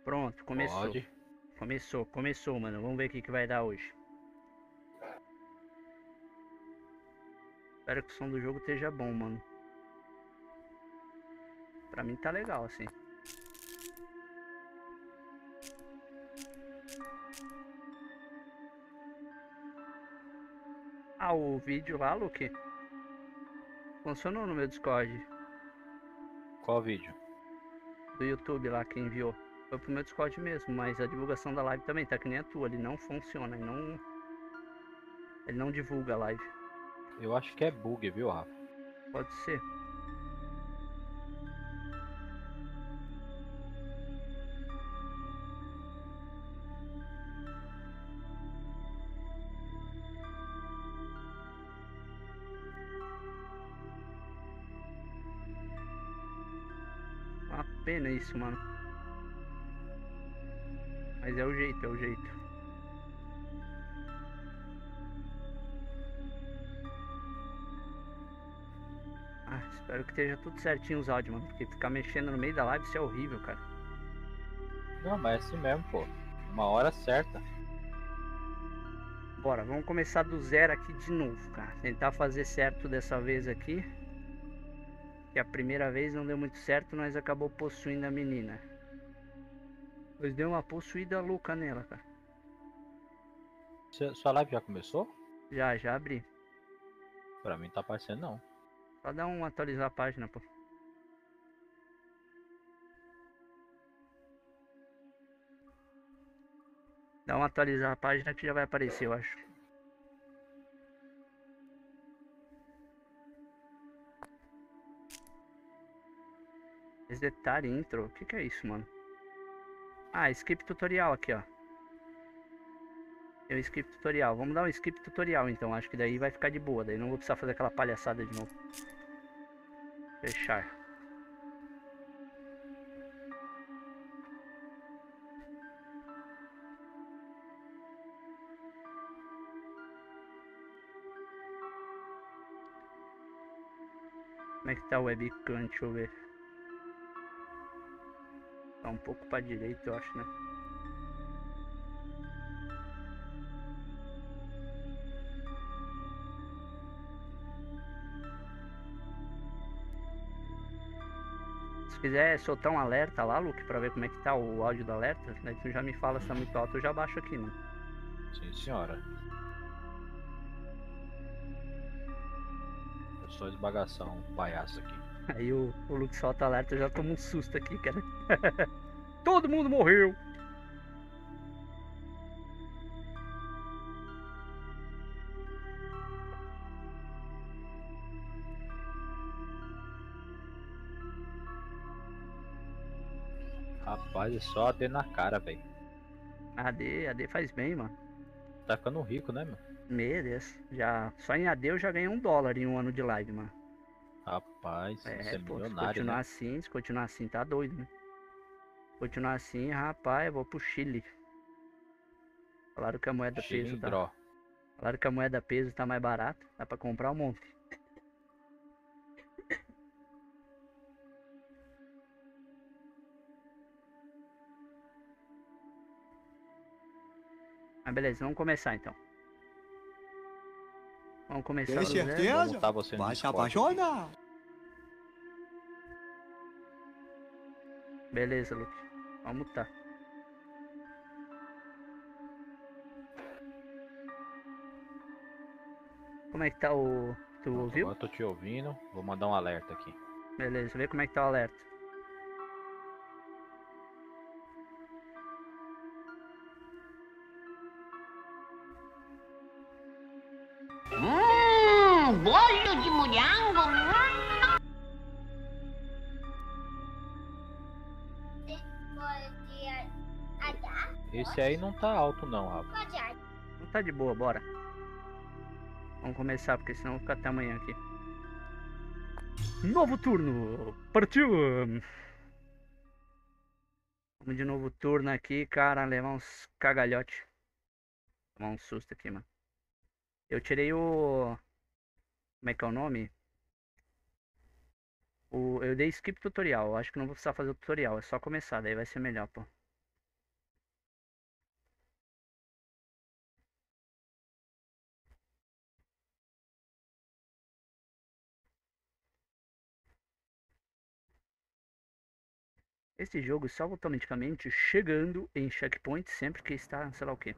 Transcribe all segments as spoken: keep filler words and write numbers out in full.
Pronto, começou. Pode. Começou, começou, mano. Vamos ver o que, que vai dar hoje. Espero que o som do jogo esteja bom, mano. Pra mim tá legal, assim. Ah, o vídeo lá, Luke, funcionou no meu Discord Qual vídeo? do YouTube lá que enviou. Foi pro meu Discord mesmo, mas a divulgação da live também tá que nem a tua. Ele não funciona, ele não, ele não divulga a live. Eu acho que é bug, viu, Rafa? Pode ser. Uma pena isso, mano. Mas é o jeito, é o jeito. Ah, espero que esteja tudo certinho os áudios, mano. Porque ficar mexendo no meio da live, isso é horrível, cara. Não, mas é assim mesmo, pô. Uma hora certa. Bora, vamos começar do zero aqui de novo, cara. Tentar fazer certo dessa vez aqui. Que a primeira vez não deu muito certo, nós acabou possuindo a menina. Pois deu uma possuída louca nela, cara. Cê- Sua live já começou? Já, já abri. Pra mim tá aparecendo não. Só dá um atualizar a página, pô. Dá um atualizar a página que já vai aparecer, eu acho. Esse detalhe intro, o que que é isso, mano? Ah, skip tutorial aqui, ó. Tem um skip tutorial. Vamos dar um skip tutorial então. Acho que daí vai ficar de boa. Daí não vou precisar fazer aquela palhaçada de novo. Fechar. Como é que tá o webcam? Deixa eu ver. Tá um pouco pra direita, eu acho, né? Se quiser soltar um alerta lá, Luke, pra ver como é que tá o áudio do alerta, daí tu já me fala se tá muito alto, eu já baixo aqui, mano. Sim, senhora. Eu sou esbagação, um palhaço aqui. Aí o, o Luke solta alerta, eu já tomo um susto aqui, cara. Todo mundo morreu! Rapaz, é só A D na cara, velho. A D, A D faz bem, mano. Tá ficando rico, né, meu? Meu Deus. Já, só em A D eu já ganhei um dólar em um ano de live, mano. Rapaz, você É, é pô, se milionário, continuar né? assim, se continuar assim, tá doido, né? Se continuar assim, rapaz, eu vou pro Chile. Falaram que a moeda peso tá. Chilindró. Falaram que a moeda peso tá mais barata. Dá pra comprar um monte. Mas beleza, vamos começar então. Vamos começar Tem do zero. Vou certeza? mutar você no Vai se Discord aqui. apaixonar. Beleza, Luke. Vamos tá. Como é que tá o. Tu Pronto, ouviu? agora eu tô te ouvindo. Vou mandar um alerta aqui. Beleza, vê como é que tá o alerta. Hum, bolho de morango. Esse aí não tá alto não, Rafa. Não tá de boa, bora. Vamos começar, porque senão eu vou ficar até amanhã aqui. Novo turno! Partiu! Vamos de novo turno aqui, cara. Levar uns cagalhotes. Tomar um susto aqui, mano. Eu tirei o. Como é que é o nome? O... Eu dei skip tutorial. Eu acho que não vou precisar fazer o tutorial. É só começar, daí vai ser melhor, pô. Esse jogo salva automaticamente chegando em checkpoint sempre que está, sei lá o quê.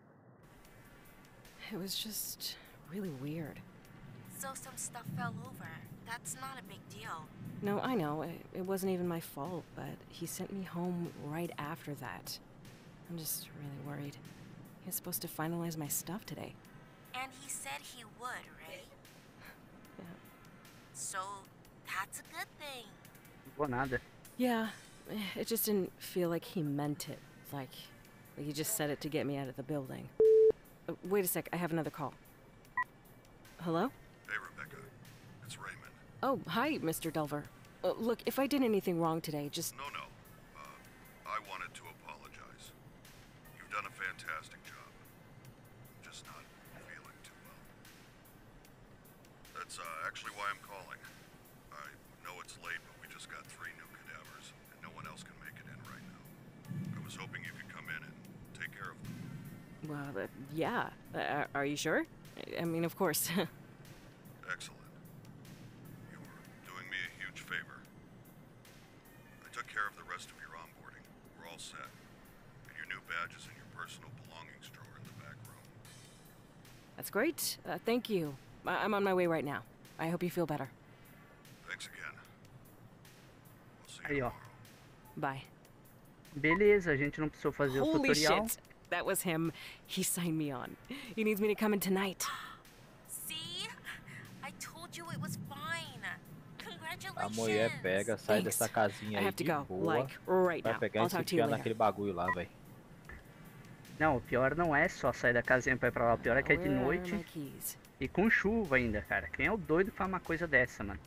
It was just really weird. So some stuff fell over. That's not a big deal. No, I know. It, it wasn't even my fault, but he sent me home right after that. I'm just really worried. He was supposed to finalize my stuff today. And he said he would, right? Yeah. So that's a good thing. Não vou nada. Yeah, it just didn't feel like he meant it. Like, like he just said it to get me out of the building. Uh, wait a sec, I have another call. Hello? Hey, Rebecca. It's Raymond. Oh, hi, Mister Delver. Uh, look, if I did anything wrong today, just... No, no. Uh, I wanted to apologize. You've done a fantastic job. I'm just not feeling too well. That's uh, actually why I'm calling. I know it's late, but we just got three new cadavers, and no one else can make it in right now. I was hoping you could come in and take care of them. Well, uh, yeah. Uh, are you sure? I mean, of course. Excellent. You were doing me a huge favor. I took care of the rest of your onboarding. We're all set. And your new badges in your personal belongings drawer in the back room. That's great. Uh, thank you. I- I'm on my way right now. I hope you feel better. Thanks again. We'll see Aí, you ó. tomorrow. Bye. Beleza, a gente não precisou fazer o Holy tutorial. shit! That was him. He signed me on. He needs me to come in tonight. See? I told you it was fine. A Congratulations. mulher pega, sai Thanks. dessa casinha I aí have to de go, boa. like, right Vai now. pegar I'll e se talk to you enfiar later. naquele bagulho lá, velho. Não, o pior não é só sair da casinha pra ir pra lá. O pior é que é de Where are noite my keys? e com chuva ainda, cara. Quem é o doido que faz uma coisa dessa, mano?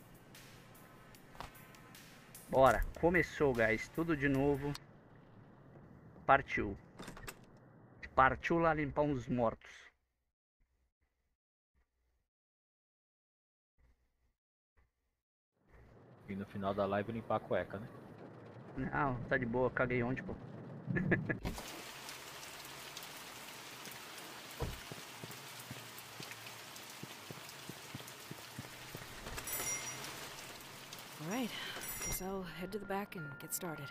Bora, começou, guys. Tudo de novo. Partiu. Partiu lá limpar uns mortos. E no final da live limpar a cueca, né? Não, tá de boa. Caguei ontem, pô. All right. Guess I'll head to the back and get started.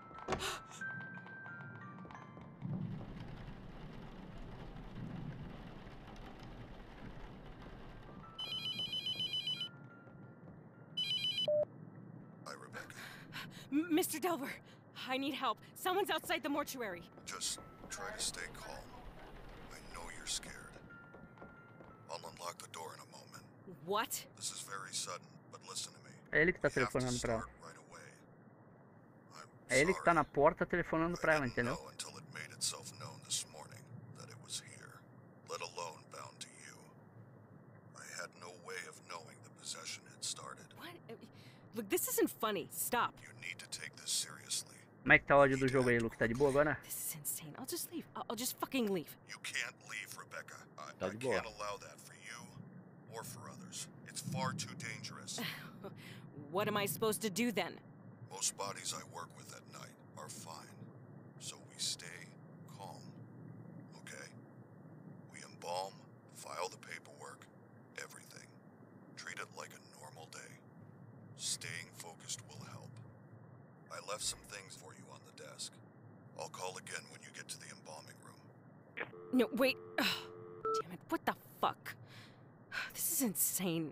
Hi, Rebecca. M- Mister Delver, I need help. Someone's outside the mortuary. Just try to stay calm. I know you're scared. I'll unlock the door in a moment. What? This is very sudden, but listen to me. É ele que tá We have to telefonando pra ela. start right away. I'm É ele que tá na sorry. porta telefonando pra I ela, didn't entendeu? know until it made itself known this morning that it was here, let alone bound to you. I had no way of knowing the possession had started. What? Uh, Look, this isn't funny. Stop. You need to take this seriously. Como é que tá o áudio do jogo aí, Luke? Tá de boa agora? This is insane. I'll just leave. I'll, I'll just fucking leave. You can't leave, Rebecca. I, Tá I de boa. can't allow that for you or for others. It's far too dangerous. What am I supposed to do then? Most bodies I work with at night are fine, so we stay calm, okay? We embalm, file the paperwork, everything. Treat it like a normal day. Staying focused will help. I left some things for you on the desk. I'll call again when you get to the embalming room. No, wait. Damn it. What the fuck? This is insane.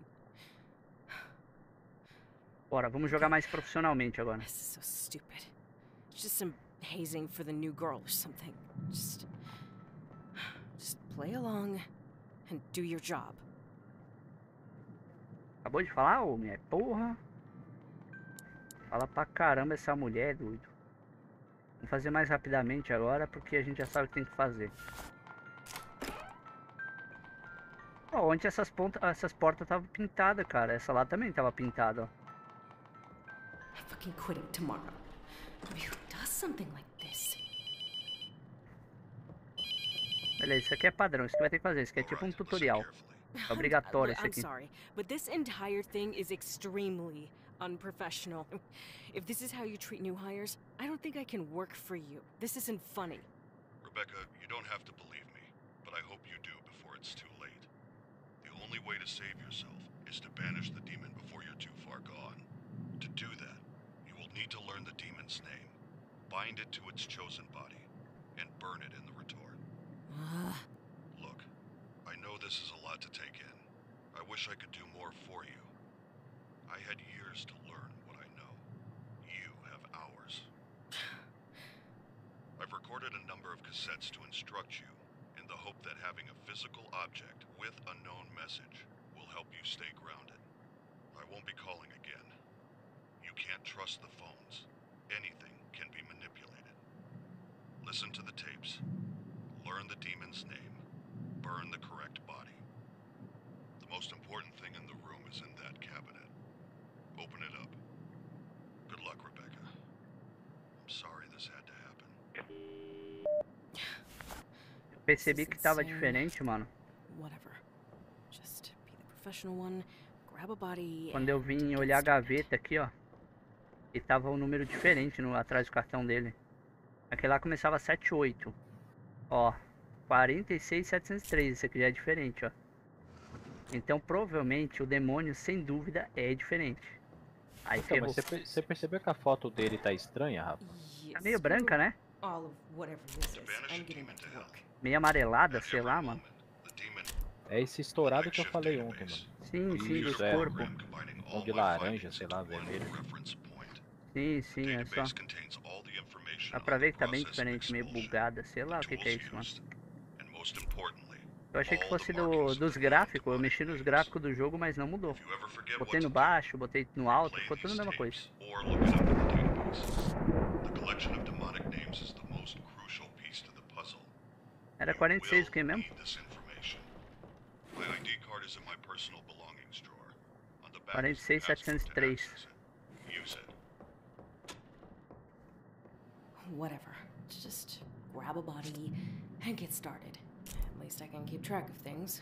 Bora, vamos jogar mais profissionalmente agora. This is so stupid. It's just some hazing for the new girl or something. Just. Just play along and do your job. Acabou de falar, ô mulher? Porra! Fala pra caramba essa mulher, doido. Vamos fazer mais rapidamente agora, porque a gente já sabe o que tem que fazer. Ó, ontem essas, pontas, essas portas estavam pintadas, cara. Essa lá também tava pintada, ó. I'm fucking quitting tomorrow. I mean, who does something like this? Beleza, isso aqui é padrão, isso que vai ter que fazer. Isso aqui é tipo um Alright, listen tutorial. carefully. Obrigatório I'm, isso I'm aqui. sorry, but this entire thing is extremely unprofessional. If this is how you treat new hires, I don't think I can work for you. This isn't funny. Rebecca, you don't have to believe me, but I hope you do before it's too late. The only way to save yourself is to banish the demon before you're too far gone. To do that, you will need to learn the demon's name, bind it to its chosen body, and burn it in the retort. Uh, Look, I know this is a lot to take in. I wish I could do more for you. I had years to learn what I know. You have hours. I've recorded a number of cassettes to instruct you, in the hope that having a physical object with a known message will help you stay grounded. I won't be calling again. You can't trust the phones. Anything can be manipulated. Listen to the tapes. Learn the demon's name. Burn the correct body. The most important thing in the room is in that cabinet. Open it up. Good luck, Rebecca. I'm sorry this had to happen. Eu percebi que tava diferente, mano. whatever. Just be the professional one, grab a body. Quando eu and vim get olhar a started. gaveta aqui, ó. E tava um número diferente no, atrás do cartão dele. Aquele lá começava sete oito. Ó. quarenta e seis setecentos e três. Esse aqui já é diferente, ó. Então provavelmente o demônio, sem dúvida, é diferente. Aí Então, ferrou. mas você, per- você percebeu que a foto dele tá estranha, Rafa? Tá meio branca, né? All of whatever this is. I'm getting back to work. Meio amarelada, At sei every lá, mano. moment, the demon É esse estourado que eu falei ontem, mano. Sim, sim, dos Isso, é. corpos. combining Tom all de my laranja, findings sei into lá, one vermelho. reference point. Sim, sim, é só. Database contains all the information Dá on pra the ver que tá bem process of diferente, meio expulsion, bugada, sei lá o the que que é tools isso, mano. used, and most importantly, Eu achei que all fosse the do, markings dos that gráficos, eu demonic mexi nos names. gráficos do jogo, mas não mudou. If you ever forget Botei what no to do, baixo, botei no alto, play ficou tudo a these mesma coisa. tapes or look it up in the database. The collection of demonic names is the most crucial piece to the puzzle. Era You quarenta e seis o will que mesmo? need this information. My I D card is in my personal belongings drawer. On the back quarenta e is seis the password setecentos e to três. access it. Use it. Whatever. Just grab a body and get started. At least I can keep track of things.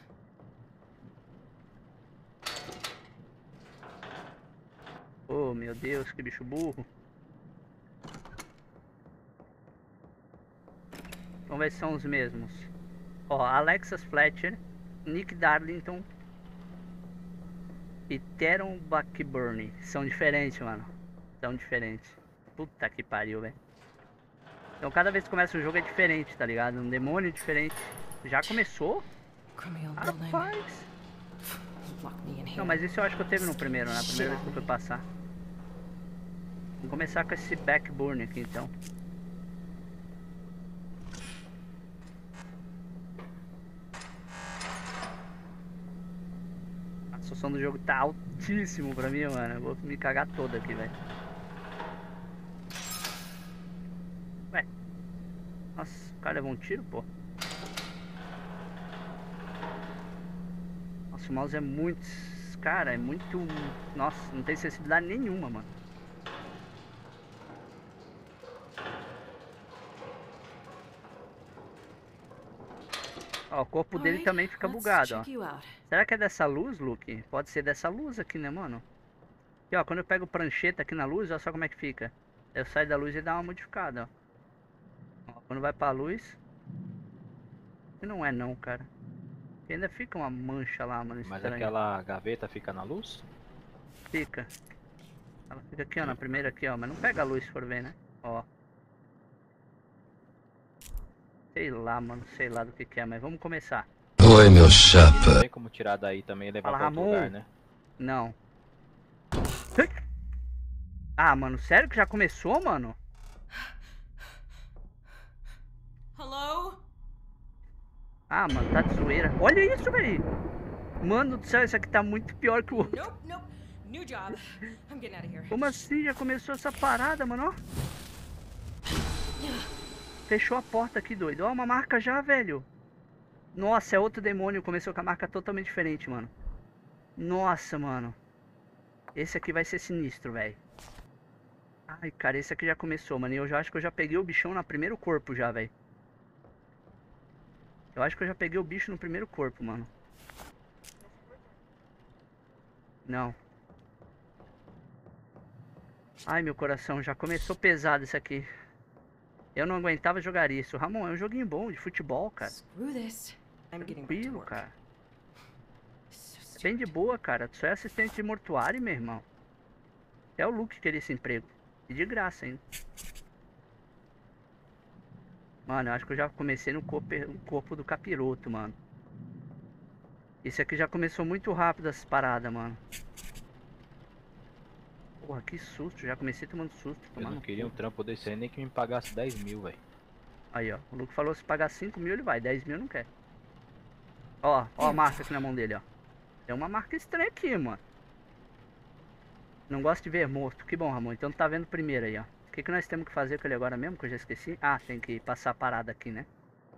Oh, meu Deus, que bicho burro. Vamos ver se são os mesmos. Ó, Alexis Fletcher, Nick Darlington e Teron Blackburn. São diferentes, mano. São diferentes. Puta que pariu, velho. Então cada vez que começa o jogo é diferente, tá ligado? Um demônio diferente. Já começou? Crummy old building. Rapaz. Lock me in here. Não, mas isso eu acho que eu teve no primeiro, né? A primeira vez que eu fui passar. Vamos começar com esse backburn aqui, então. A situação do jogo tá altíssimo pra mim, mano. Eu vou me cagar toda aqui, velho. Ué. Nossa, o cara levou um tiro, pô. Nossa, o mouse é muito... Cara, é muito... Nossa, não tem sensibilidade nenhuma, mano. Ó, o corpo dele Alright, também fica let's bugado, ó. check you out. Será que é dessa luz, Luke? Pode ser dessa luz aqui, né, mano? Aqui, ó, quando eu pego prancheta aqui na luz, olha só como é que fica. Eu saio da luz e dá uma modificada, ó. Ó, quando vai pra luz... E não é não, cara. E ainda fica uma mancha lá, mano, Mas estranha. aquela gaveta fica na luz? Fica. Ela fica aqui, ó, na primeira aqui, ó. Mas não pega a luz se for ver, né? Ó. Sei lá, mano. Sei lá do que que é, mas vamos começar. Oi, meu Não chapa. tem como tirar daí também e levar Fala, pra outro Ramon. lugar, né? Não. Ah, mano. Sério que já começou, mano? Hello? Ah, mano. Tá de zoeira. Olha isso, velho. Mano do céu, isso aqui tá muito pior que o outro. Nope, nope. New job. I'm getting out of here. Como assim? Já começou essa parada, mano, ó. Fechou a porta aqui, doido. Ó, uma marca já, velho. Nossa, é outro demônio. Começou com a marca totalmente diferente, mano. Nossa, mano. Esse aqui vai ser sinistro, velho. Ai, cara, esse aqui já começou, mano. E eu já acho que eu já peguei o bichão no primeiro corpo já, velho. Eu acho que eu já peguei o bicho no primeiro corpo, mano. Não. Ai, meu coração, já começou pesado isso aqui. Eu não aguentava jogar isso. Ramon, é um joguinho bom de futebol, cara. Screw this. I'm getting back to Tranquilo, work. cara. So É bem de boa, cara. Tu só é assistente de mortuário, meu irmão. É o Luke que queria esse emprego. E de graça ainda. Mano, eu acho que eu já comecei no corpo, no corpo do capiroto, mano. Esse aqui já começou muito rápido essas paradas, mano. Porra, que susto. Já comecei tomando susto. Eu não Tomando queria um cu. trampo desse aí nem que me pagasse dez mil, velho. Aí, ó. O Luke falou se pagar cinco mil ele vai. dez mil não quer. Ó, ó a marca aqui na mão dele, ó. Tem uma marca estranha aqui, mano. Não gosto de ver morto. Que bom, Ramon. Então tu tá vendo primeiro aí, ó. O que, que nós temos que fazer com ele agora mesmo? Que eu já esqueci. Ah, tem que passar a parada aqui, né?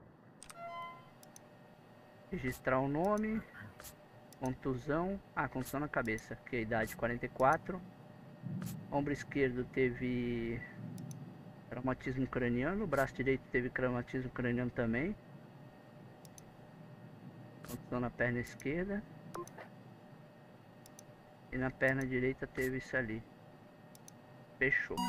Registrar o nome. Contusão. Ah, contusão na cabeça. Que é a idade quarenta e quatro. Ombro esquerdo teve traumatismo craniano. O braço direito teve traumatismo craniano também. Contusão na perna esquerda. E na perna direita teve isso ali. Fechou.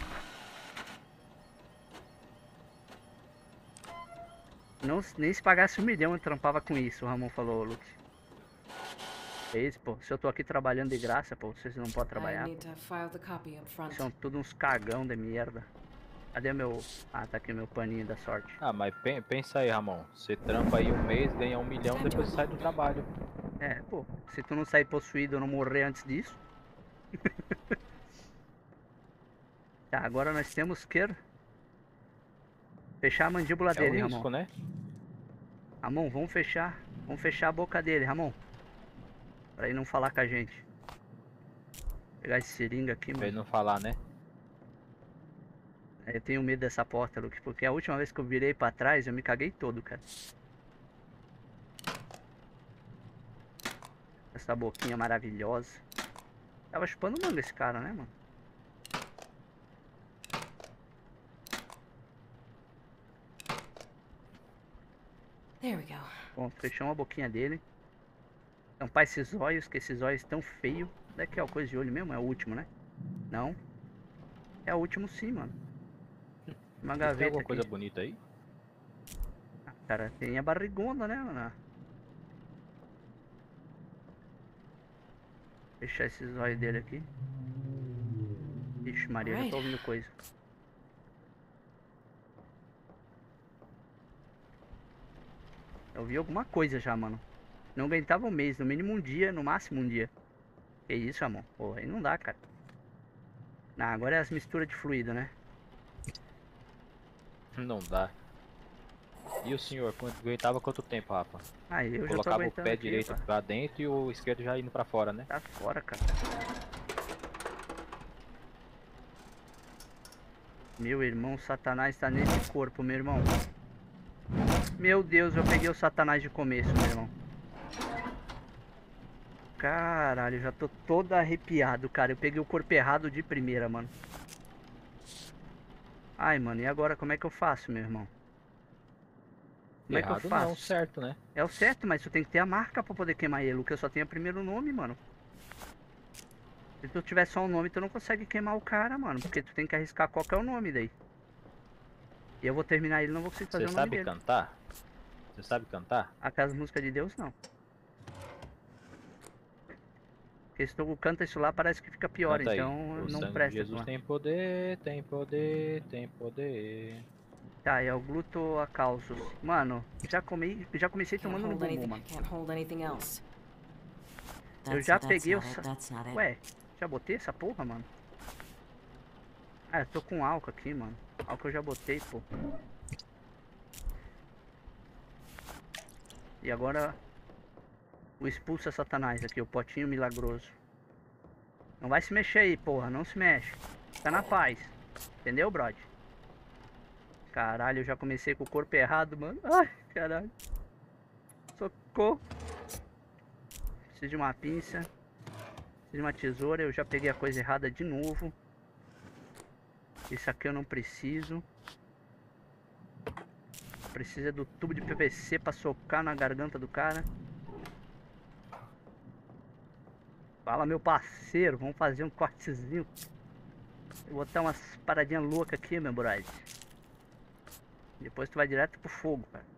Não, nem se pagasse um milhão eu trampava com isso, o Ramon falou, Luke. É isso, pô. Se eu tô aqui trabalhando de graça, pô, vocês não podem I trabalhar. need to file the copy up front. São tudo uns cagão de merda. Cadê meu... Ah, tá aqui meu paninho da sorte. Ah, mas pen- pensa aí, Ramon. Você trampa aí um mês, ganha um milhão, depois sai do trabalho. É, pô. Se tu não sair possuído ou não morrer antes disso. Tá, agora nós temos que... fechar a mandíbula É um dele, risco, Ramon. né? Ramon, vamos fechar. Vamos fechar a boca dele, Ramon. Pra ele não falar com a gente. Vou pegar esse seringa aqui, Pra ele mano. não falar, né? Eu tenho medo dessa porta, Luke, porque a última vez que eu virei pra trás, eu me caguei todo, cara. Essa boquinha maravilhosa. Tava chupando manga esse cara, né, mano? There we go. Bom, fechamos a boquinha dele. Tampar esses olhos, que esses olhos tão feios. Daqui é o coisa de olho mesmo? É o último, né? Não. É o último sim, mano. Uma Tem gaveta alguma aqui. coisa bonita aí? Ah, cara, tem a barrigona, né, mano? Fechar esses olhos dele aqui. Ixi, Maria, já Alright. tô ouvindo coisa. Eu vi alguma coisa já, mano. Não aguentava um mês, no mínimo um dia, no máximo um dia. Que isso, amor? Porra, aí não dá, cara. Não, agora é as misturas de fluido, né? Não dá. E o senhor, quanto, aguentava quanto tempo, Rafa? Aí eu já tô Colocava o aguentando pé aqui, direito pá. pra dentro e o esquerdo já indo pra fora, né? Tá fora, cara. Meu irmão, Satanás tá nesse corpo, meu irmão. Meu Deus, eu peguei o Satanás de começo, meu irmão. Caralho, eu já tô todo arrepiado, cara. Eu peguei o corpo errado de primeira, mano. Ai, mano, e agora como é que eu faço, meu irmão? Como é que eu Errado faço? não, certo, né? É o certo, mas tu tem que ter a marca pra poder queimar ele. O que eu só tenho é o primeiro nome, mano. Se tu tiver só um nome, tu não consegue queimar o cara, mano. Porque tu tem que arriscar qual que é o nome daí. E eu vou terminar ele, não vou conseguir fazer Você o nome sabe dele. cantar? Você sabe cantar? Aquelas músicas de Deus, não. Porque se tu canta isso lá, parece que fica pior. Canta aí. Então O não sangue presta. de Jesus mano. tem poder, tem poder, tem poder. Tá, é o glutoacausos. Mano, já, comei, já comecei Can't tomando no hold bumbum, anything. mano. Can't hold anything else. Eu já peguei o... sa- Ué, já botei essa porra, mano? Ah, eu tô com álcool aqui, mano. Álcool eu já botei, pô. E agora... O expulsa Satanás aqui, o potinho milagroso. Não vai se mexer aí, porra. Não se mexe. Tá na paz. Entendeu, brother? Caralho, eu já comecei com o corpo errado, mano. Ai, caralho. Socorro. Preciso de uma pinça. Preciso de uma tesoura. Eu já peguei a coisa errada de novo. Isso aqui eu não preciso. Precisa do tubo de P V C pra socar na garganta do cara. Fala, meu parceiro. Vamos fazer um cortezinho. Vou botar umas paradinhas loucas aqui, meu brother. Depois tu vai direto pro fogo, cara.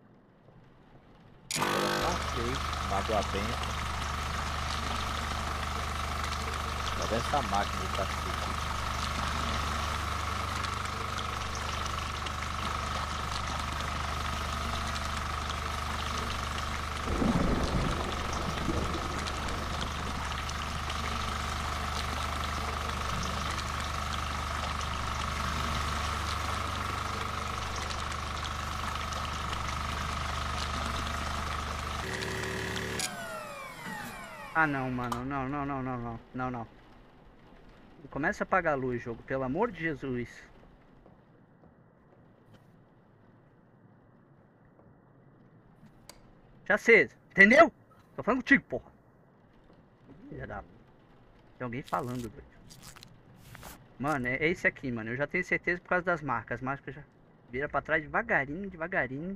Ok, mago a benção. Olha essa máquina de cacete. Ah, não, mano. Não, não, não, não, não. Não, não. Começa a apagar a luz, jogo. Pelo amor de Jesus. Já acesa. Entendeu? Tô falando contigo, porra. Filha da... Tem alguém falando, doido. Mano, é esse aqui, mano. Eu já tenho certeza por causa das marcas. As marcas já vira pra trás devagarinho, devagarinho.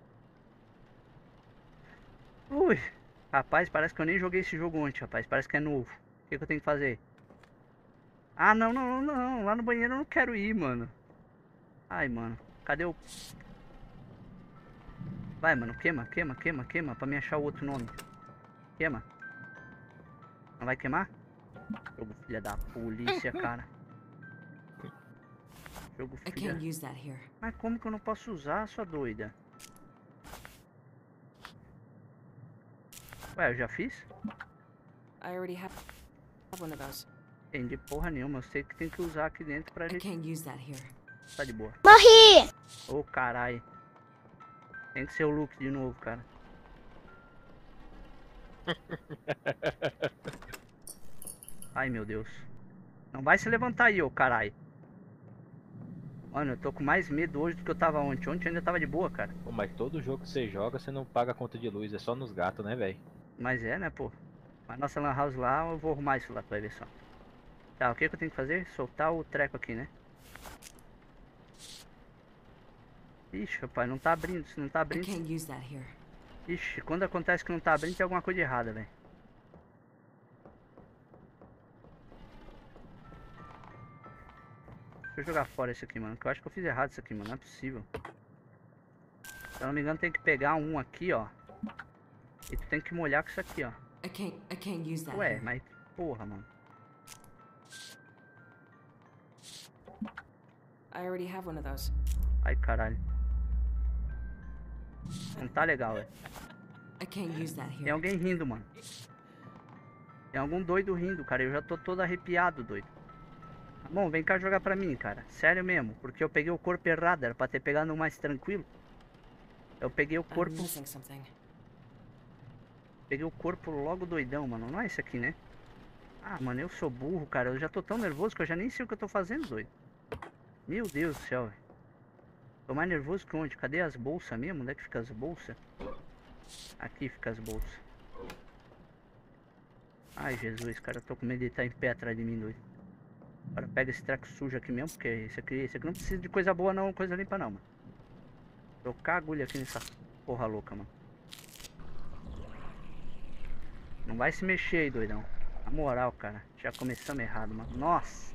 Ui. Rapaz, parece que eu nem joguei esse jogo ontem, rapaz. Parece que é novo. O que, que eu tenho que fazer? Ah, não, não, não, não. Lá no banheiro eu não quero ir, mano. Ai, mano. Cadê o... Vai, mano. Queima, queima, queima, queima. Pra me achar o outro nome. Queima. Não vai queimar? Jogo filha da polícia, cara. Jogo I filha... can't use that here. Mas como que eu não posso usar, sua doida? Ué, eu já fiz? I already have one of those. Entendi porra nenhuma. Eu sei que tem que usar aqui dentro pra I gente... can't use that here. Tá de boa. Morri! Ô, caralho. Tem que ser o Luke de novo, cara. Ai, meu Deus. Não vai se levantar aí, ô caralho. Mano, eu tô com mais medo hoje do que eu tava ontem. Ontem eu ainda tava de boa, cara. Pô, mas todo jogo que você joga, você não paga a conta de luz, é só nos gatos, né, velho? Mas é, né, pô. Mas nossa lan house lá, eu vou arrumar isso lá, tu vai ver só. Tá, o que, que eu tenho que fazer? Soltar o treco aqui, né? Ixi, rapaz, não tá abrindo. Se não tá I abrindo... can't use that here. Ixi, quando acontece que não tá abrindo, tem alguma coisa errada, velho. Deixa eu jogar fora isso aqui, mano. Que eu acho que eu fiz errado isso aqui, mano. Não é possível. Se eu não me engano, tem que pegar um aqui, ó. E tu tem que molhar com isso aqui, ó. I can't. I can't use that Ué, here. mas... Porra, mano. I already have one of those. Ai, caralho. Não tá legal, velho. I can't use that Tem here. alguém rindo, mano. Tem algum doido rindo, cara. Eu já tô todo arrepiado, doido. Bom, vem cá jogar pra mim, cara. Sério mesmo. Porque eu peguei o corpo errado. Era pra ter pegado um mais tranquilo. Eu peguei o I'm corpo... missing something. Peguei o corpo logo doidão, mano. Não é esse aqui, né? Ah, mano, eu sou burro, cara. Eu já tô tão nervoso que eu já nem sei o que eu tô fazendo, doido. Meu Deus do céu, velho. Tô mais nervoso que onde? Cadê as bolsas mesmo? Onde é que fica as bolsas? Aqui fica as bolsas. Ai, Jesus, cara. Eu tô com medo de estar em pé atrás de mim, doido. Agora pega esse treco sujo aqui mesmo, porque esse aqui, esse aqui não precisa de coisa boa não, coisa limpa não, mano. Trocar a agulha aqui nessa porra louca, mano. Não vai se mexer aí, doidão. Na moral, cara. Já começamos errado, mano. Nossa.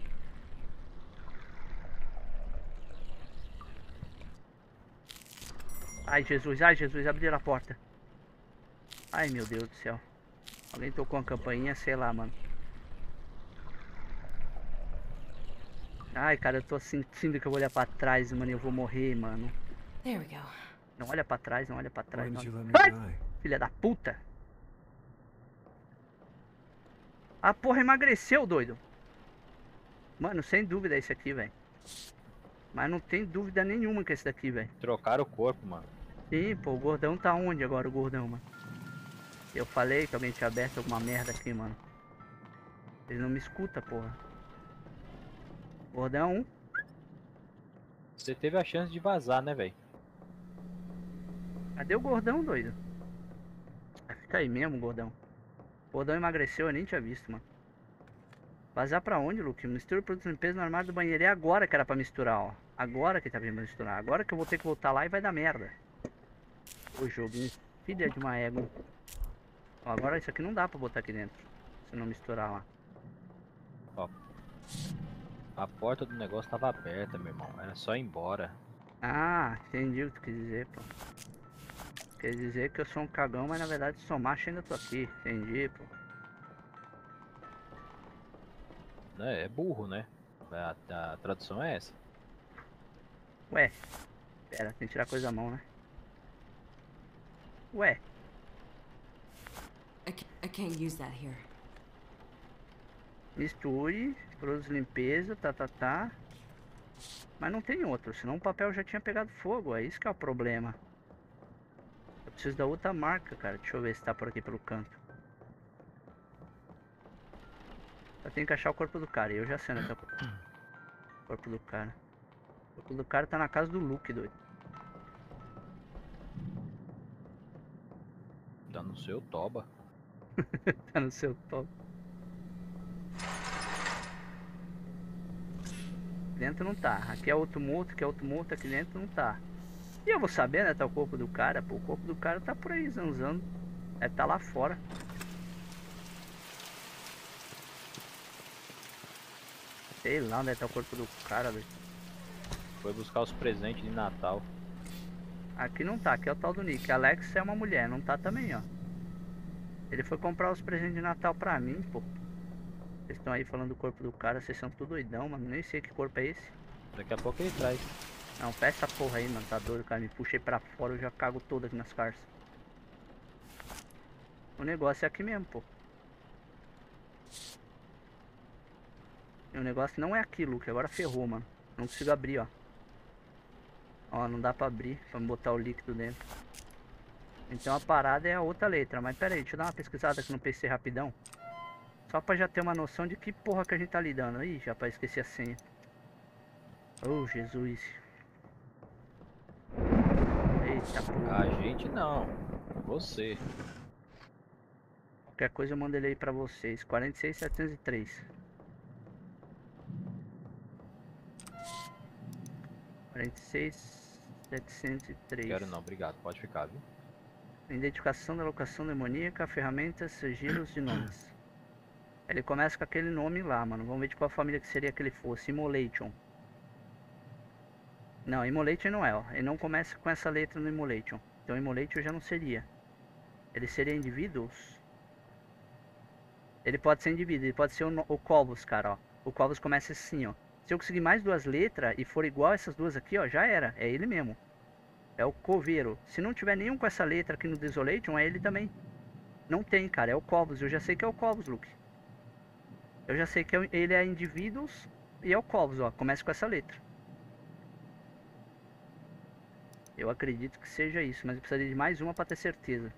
Ai, Jesus. Ai, Jesus. Abriram a porta. Ai, meu Deus do céu. Alguém tocou uma campainha, sei lá, mano. Ai, cara, eu tô sentindo que eu vou olhar pra trás, mano, e eu vou morrer, mano. There we go. Não olha pra trás, não olha pra trás. Why Não. did you let me Ai, die? filha da puta. A porra emagreceu, doido. Mano, sem dúvida é esse aqui, velho. Mas não tem dúvida nenhuma que é esse daqui, velho. Trocaram o corpo, mano. Sim, pô, o gordão tá onde agora, o gordão, mano? Eu falei que alguém tinha aberto alguma merda aqui, mano. Ele não me escuta, porra. Gordão. Você teve a chance de vazar, né, velho? Cadê o gordão, doido? Ah, fica aí mesmo, gordão. O gordão emagreceu, eu nem tinha visto, mano. Vazar pra onde, Luke? Mistura produtos de limpeza no armário do banheiro. É agora que era pra misturar, ó. Agora que tá pra misturar. Agora que eu vou ter que voltar lá e vai dar merda. O joguinho. Filha de uma égua. Ó, agora isso aqui não dá pra botar aqui dentro. Se não misturar lá. Ó. A porta do negócio tava aberta, meu irmão. Era só ir embora. Ah, entendi o que tu quis dizer, pô. Quer dizer que eu sou um cagão, mas na verdade sou macho e ainda tô aqui. Entendi, pô. É, é burro, né? A, a tradução é essa. Ué. Pera, tem que tirar coisa da mão, né? Ué. I, ca I can't use that here. Misture, produtos de limpeza, tá, tá, tá. Mas não tem outro, senão o papel já tinha pegado fogo, é isso que é o problema. Eu preciso da outra marca, cara. Deixa eu ver se tá por aqui pelo canto. Eu tenho que achar o corpo do cara. E eu já sei onde tá o corpo do cara. O corpo do cara tá na casa do Luke, doido. Tá no seu toba. Tá no seu top. Dentro não tá. Aqui é outro morto, aqui é outro morto, aqui dentro não tá. E eu vou saber, né? Tá o corpo do cara. Pô, o corpo do cara tá por aí zanzando. Deve tá lá fora. Sei lá onde é que tá o corpo do cara, velho. Foi buscar os presentes de Natal. Aqui não tá, aqui é o tal do Nick. Alex é uma mulher, não tá também, ó. Ele foi comprar os presentes de Natal pra mim, pô. Vocês estão aí falando do corpo do cara, vocês são tudo doidão, mano. Nem sei que corpo é esse. Daqui a pouco ele traz. Não, peça essa porra aí, mano. Tá doido, cara. Me puxei pra fora, eu já cago todo aqui nas carças. O negócio é aqui mesmo, pô. E o negócio não é aqui, Luke. Agora ferrou, mano. Não consigo abrir, ó. Ó, não dá pra abrir, pra me botar o líquido dentro. Então a parada é a outra letra. Mas pera aí, deixa eu dar uma pesquisada aqui no P C rapidão. Só pra já ter uma noção de que porra que a gente tá lidando. Ih, já pra esquecer a senha. Oh, Jesus. Eita porra. A gente não. Você. Qualquer coisa eu mando ele aí pra vocês. quarenta e seis, setecentos e três. quarenta e seis, setecentos e três. Quero não, obrigado. Pode ficar, viu? Identificação da locação demoníaca, ferramentas, sigilos de nomes. Ele começa com aquele nome lá, mano. Vamos ver de qual família que seria que ele fosse. Immolation. Não, Immolation não é, ó. Ele não começa com essa letra no Immolation. Então Immolation já não seria. Ele seria indivíduos? Ele pode ser indivíduo, ele pode ser o, o Corvus, cara, ó. O Corvus começa assim, ó. Se eu conseguir mais duas letras e for igual a essas duas aqui, ó, já era. É ele mesmo. É o Coveiro. Se não tiver nenhum com essa letra aqui no Desolation, é ele também. Não tem, cara. É o Corvus. Eu já sei que é o Corvus, Luke. Eu já sei que ele é indivíduos e é o Corvus, ó. Começa com essa letra. Eu acredito que seja isso, mas eu precisaria de mais uma pra ter certeza.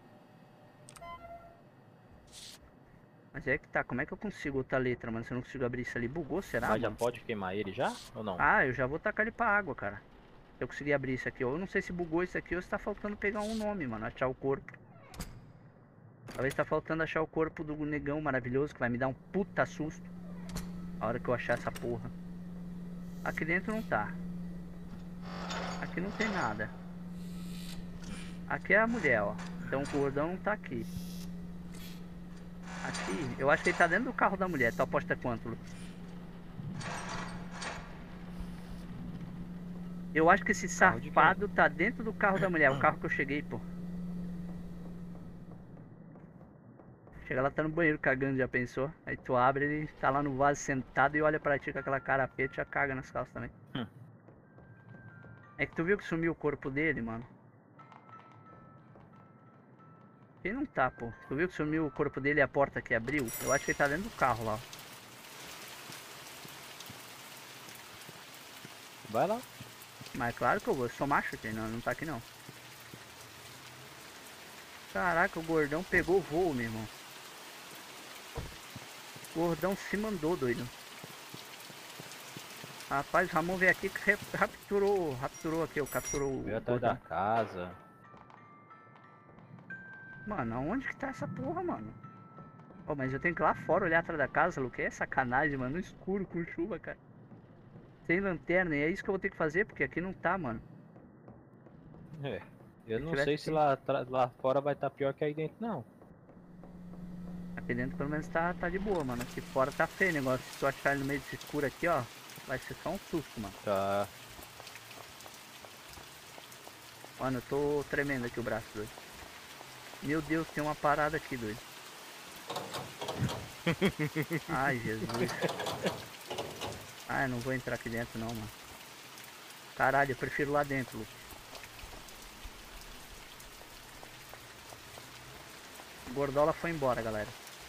Mas é que tá, como é que eu consigo outra letra, mano? Se eu não consigo abrir isso ali, bugou, será, Mas já mano? pode queimar ele já? Ou não? Ah, eu já vou tacar ele pra água, cara. Se eu conseguir abrir isso aqui, eu não sei se bugou isso aqui ou se tá faltando pegar um nome, mano. Achar o corpo. Talvez tá faltando achar o corpo do negão maravilhoso, que vai me dar um puta susto a hora que eu achar essa porra. Aqui dentro não tá. Aqui não tem nada. Aqui é a mulher, ó. Então o gordão não tá aqui. Aqui, eu acho que ele tá dentro do carro da mulher. Tu aposta quanto, Lu? Eu acho que esse Carro de safado tá dentro do carro da mulher. O carro que eu cheguei, pô. Chega lá, tá no banheiro cagando, já pensou? Aí tu abre, ele tá lá no vaso sentado e olha pra ti com aquela cara preta e já caga nas calças também. Hum. É que tu viu que sumiu o corpo dele, mano? Ele não tá, pô. Tu viu que sumiu o corpo dele e a porta que abriu? Eu acho que ele tá dentro do carro lá, ó. Vai lá. Mas claro que eu vou, eu sou macho aqui, não, não tá aqui não. Caraca, o gordão pegou o voo, meu irmão. O gordão se mandou, doido. Rapaz, o Ramon veio aqui que rapturou, rapturou aqui, eu capturou o Veio atrás da gordão. casa. Mano, aonde que tá essa porra, mano? Oh, mas eu tenho que ir lá fora olhar atrás da casa, Luke. É sacanagem, mano, no escuro, com chuva, cara. Sem lanterna, e é isso que eu vou ter que fazer, porque aqui não tá, mano. É. Eu não tivesse sei se que- lá, atra- lá fora vai estar pior que aí dentro, não. Aqui dentro pelo menos tá, tá de boa, mano. Aqui fora tá feio o negócio. Se tu achar ele no meio desse escuro aqui, ó, vai ser só um susto, mano. Tá. Mano, eu tô tremendo aqui o braço, doido. Meu Deus, tem uma parada aqui, doido. Ai, Jesus. Ai, não vou entrar aqui dentro não, mano. Caralho, eu prefiro lá dentro, Luke. Gordola foi embora, galera.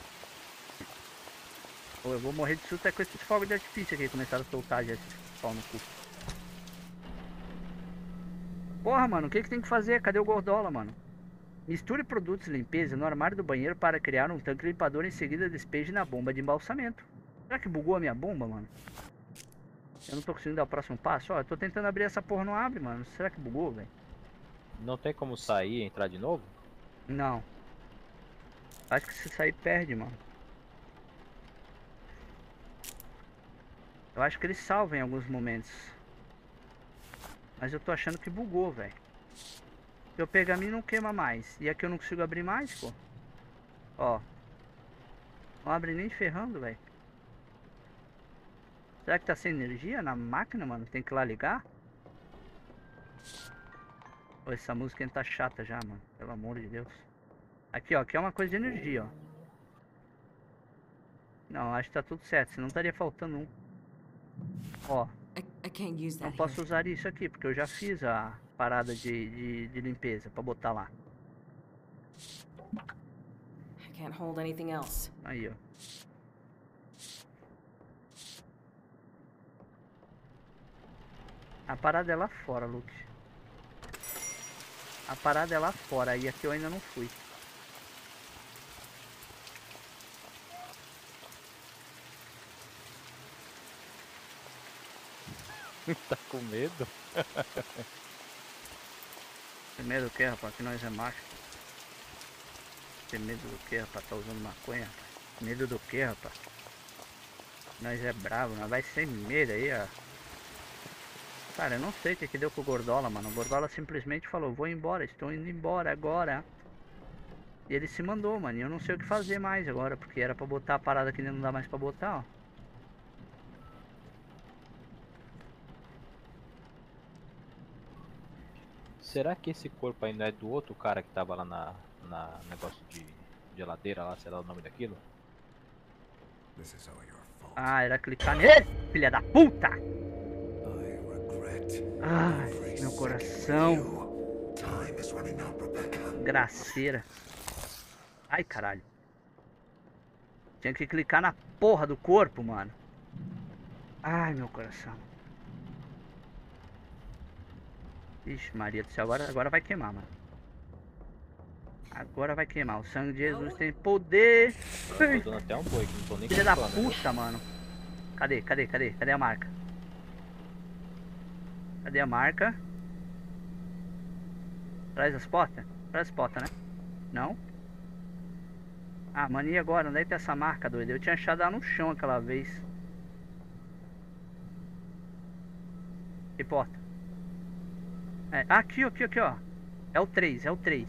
Pô, eu vou morrer de susto é com esses fogos de artifício aqui que começaram a soltar já esse pau no cu. Porra, mano, o que que tem que fazer? Cadê o Gordola, mano? Misture produtos de limpeza no armário do banheiro para criar um tanque limpador. Em seguida, despeje na bomba de embalsamento. Será que bugou a minha bomba, mano? Eu não tô conseguindo dar o próximo passo. Ó, eu tô tentando abrir essa porra, não abre, mano. Será que bugou, velho? Não tem como sair e entrar de novo? Não. Acho que se sair, perde, mano. Eu acho que ele salva em alguns momentos. Mas eu tô achando que bugou, velho. Se eu pegar a mim, não queima mais. E aqui eu não consigo abrir mais, pô. Ó. Não abre nem ferrando, velho. Será que tá sem energia na máquina, mano? Tem que ir lá ligar? Pô, essa música tá chata já, mano. Pelo amor de Deus. Aqui, ó. Aqui é uma coisa de energia, ó. Não, acho que tá tudo certo. Senão estaria faltando um. Ó. I, I can't use Não that posso here. usar isso aqui, porque eu já fiz a parada de, de, de limpeza pra botar lá. I can't hold anything else. Aí, ó. A parada é lá fora, Luke. A parada é lá fora, aí aqui eu ainda não fui. Tá com medo? Tem medo do que, rapaz? Que nós é macho. Tem medo do que, rapaz? Tá usando maconha, rapaz? Medo do que, rapaz? Nós é bravo, nós vai sem medo aí, ó. Cara, eu não sei o que que deu com o Gordola, mano. O Gordola simplesmente falou, vou embora, estou indo embora agora. E ele se mandou, mano. E eu não sei o que fazer mais agora, porque era pra botar a parada que não dá mais pra botar, ó. Será que esse corpo ainda é do outro cara que tava lá na, na negócio de geladeira lá, sei lá o nome daquilo? This is all your fault. Ah, era clicar nele, filha da puta! I regret Ai, every meu second coração. with you. Time is running out, Rebecca. Graceira. Ai, caralho. Tinha que clicar na porra do corpo, mano. Ai, meu coração. Ixi, Maria do céu, agora, agora vai queimar, mano. Agora vai queimar. O sangue de Jesus tem poder. Eu tô dando até um boi que não tô nem Filha da controlando, puta, mano. Cadê, cadê, cadê? Cadê a marca? Cadê a marca? Traz as portas? Traz as portas, né? Não? Ah, mano, e agora? Onde é que tá essa marca, doido? Eu tinha achado ela no chão aquela vez. Que porta? É, aqui, aqui, aqui, ó. É o três, é o três.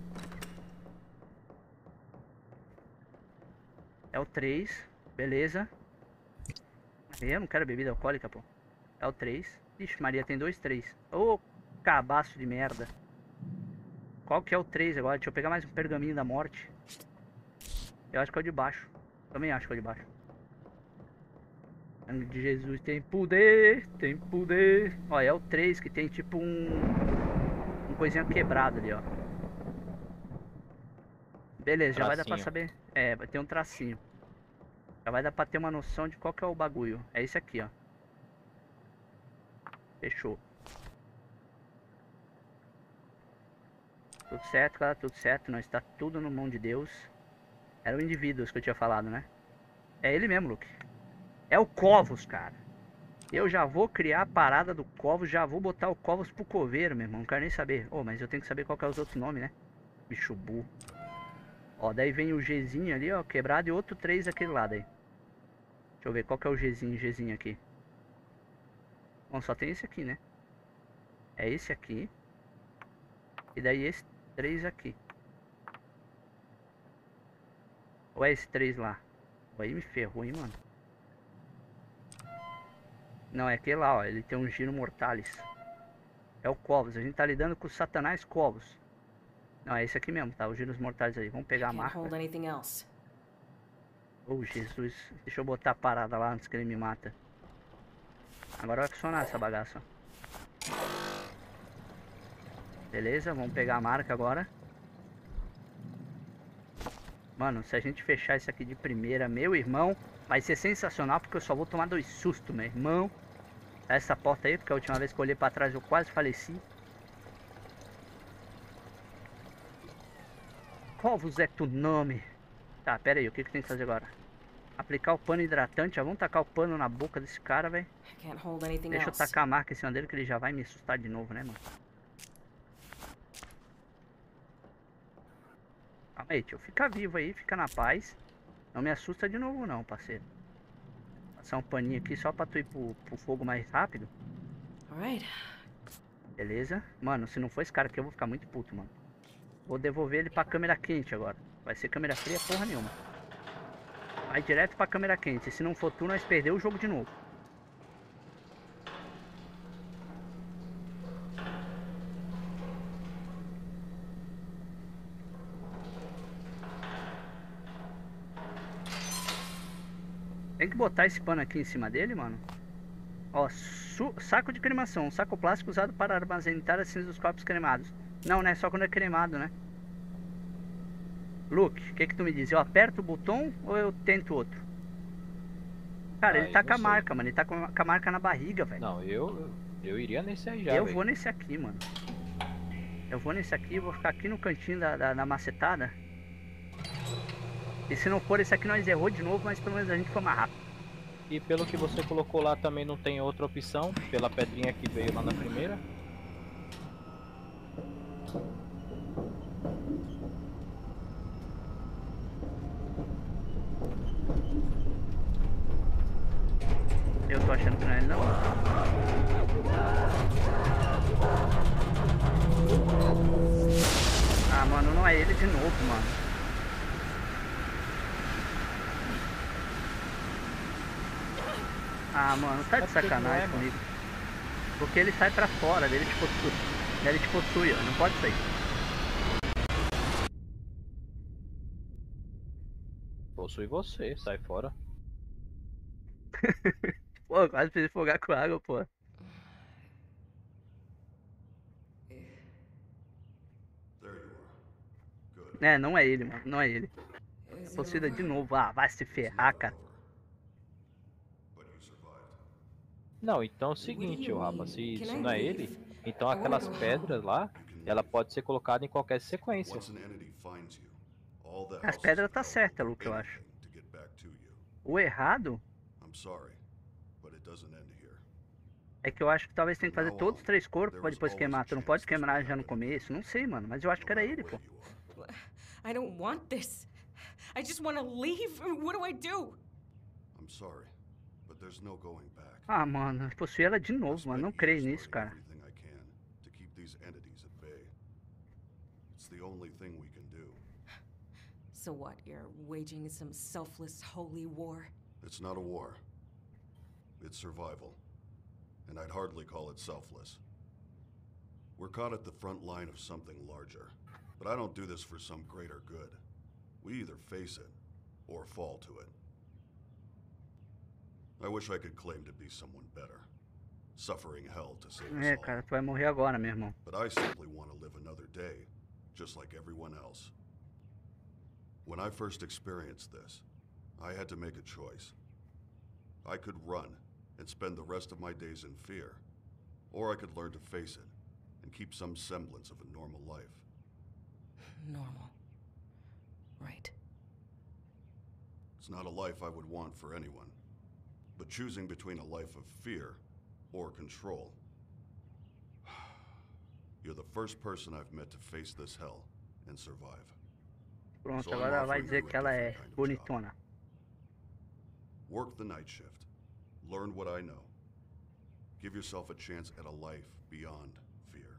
É o três, beleza. Eu não quero bebida alcoólica, pô. É o três. Ixi, Maria, tem dois três. Ô, cabaço de merda. Qual que é o três agora? Deixa eu pegar mais um pergaminho da morte. Eu acho que é o de baixo. Também acho que é o de baixo. Sangue de Jesus tem poder, tem poder. Ó, é o três que tem tipo um... Um coisinha quebrado ali, ó. Beleza, já vai dar pra Tracinho. saber. É, vai ter um tracinho. Já vai dar pra ter uma noção de qual que é o bagulho. É esse aqui, ó. Fechou. Tudo certo, cara, tudo certo. Nós está tudo no mão de Deus. Era o indivíduos que eu tinha falado, né? É ele mesmo, Luke. É o Covos, cara. Eu já vou criar a parada do Covos. Já vou botar o Covos pro coveiro, meu irmão. Não quero nem saber. Oh, mas eu tenho que saber qual que é os outros nomes, né? Bicho burro. Ó, daí vem o Gzinho ali, ó, quebrado. E outro três daquele lado aí. Deixa eu ver qual que é o Gzinho, Gzinho aqui. Bom, só tem esse aqui, né? É esse aqui. E daí esse três aqui. Ou é esse três lá? Aí me ferrou, hein, mano. Não, é aquele lá, ó. Ele tem um giro mortalis. É o Covos. A gente tá lidando com o Satanás Covos. Não, é esse aqui mesmo, tá? Os giros mortais aí. Vamos pegar a Can't marca. hold anything else. Oh, Jesus. Deixa eu botar a parada lá antes que ele me mata. Agora vai funcionar essa bagaça. Beleza, vamos pegar a marca agora. Mano, se a gente fechar isso aqui de primeira, meu irmão, vai ser sensacional, porque eu só vou tomar dois sustos, meu irmão. Essa porta aí, porque a última vez que eu olhei pra trás eu quase faleci. Qual vos é tu nome? Tá, pera aí, o que que tem que fazer agora? Aplicar o pano hidratante, já vamos tacar o pano na boca desse cara, velho. I can't hold anything Deixa eu else. tacar a marca em cima dele que ele já vai me assustar de novo, né, mano? Calma aí, tio. Fica vivo aí, fica na paz. Não me assusta de novo não, parceiro. Passar um paninho aqui só pra tu ir pro, pro fogo mais rápido. Alright. Beleza? Mano, se não for esse cara aqui eu vou ficar muito puto, mano. Vou devolver ele pra câmera quente agora. Vai ser câmera fria porra nenhuma. Vai direto pra câmera quente. Se não for tu, nós perdemos o jogo de novo. Tem que botar esse pano aqui em cima dele, mano. Ó, su saco de cremação. Um saco plástico usado para armazenar as cinzas dos corpos cremados. Não, né? Só quando é cremado, né? Luke, o que que tu me diz? Eu aperto o botão ou eu tento outro? Cara, Ah, ele tá eu com a não sei. marca, mano. Ele tá com a com a marca na barriga, velho. Não, eu, eu iria nesse aí já, Eu velho. vou nesse aqui, mano. Eu vou nesse aqui, vou ficar aqui no cantinho da, da, da macetada. E se não for esse aqui, nós errou de novo, mas pelo menos a gente foi mais rápido. E pelo que você colocou lá também não tem outra opção, pela pedrinha que veio lá na primeira. Eu tô achando que não é ele, não. Ah, mano, não é ele de novo, mano. Ah, mano, tá de Mas por que que não sacanagem é, mano? comigo. Porque ele sai pra fora, dele te possui. Dele te possui, ó. Não pode sair. Possui você, sai fora. Pô, quase fiz afogar com água, pô. There you are. Good. É, não é ele, mano. Não é ele. Is it Torcida over? de novo. Ah, vai se It's ferrar, not cara. over. But you survived. Não, então é o do seguinte, you ô Rafa, mean? se, Can se I não é leave? ele, então I wanna aquelas go home. pedras lá, You can ela leave. pode ser colocada em qualquer sequência. Once an entity finds you, all the As houses pedras of tá hell will certa, do Luke, eu acho. anything to get back to you. O errado I'm sorry, but it doesn't end here. é que eu acho que talvez tem que fazer Now todos on, os três corpos there pra is depois always a queimar. Tu não chance pode this will queimar já no happen começo. Não again, sei, mano. Mas eu acho no que era matter ele, pô. where you are. I don't want this. I just want to leave. What do I do? I'm sorry, but there's no going back. Ah, mano. Possui ela de I've novo, mano. Não spent creio years nisso, learning cara. everything I can to keep these entities at bay. It's the only thing we can do. So what? You're waging some selfless holy war? It's not a war. It's survival. And I'd hardly call it selfless. We're caught at the front line of something larger. But I don't do this for some greater good. We either face it, or fall to it. I wish I could claim to be someone better. Suffering hell to save us É, all. cara. Tu vai morrer agora, meu irmão. But I simply want to live another day, just like everyone else. When I first experienced this, I had to make a choice. I could run and spend the rest of my days in fear, or I could learn to face it and keep some semblance of a normal life. Normal. Right. It's not a life I would want for anyone, but choosing between a life of fear or control. You're the first person I've met to face this hell and survive. Pronto, So I'm agora ela vai offering dizer you a que ela é different kind of bonitona. Work the night shift. Learn what I know. Give yourself a chance at a life beyond fear.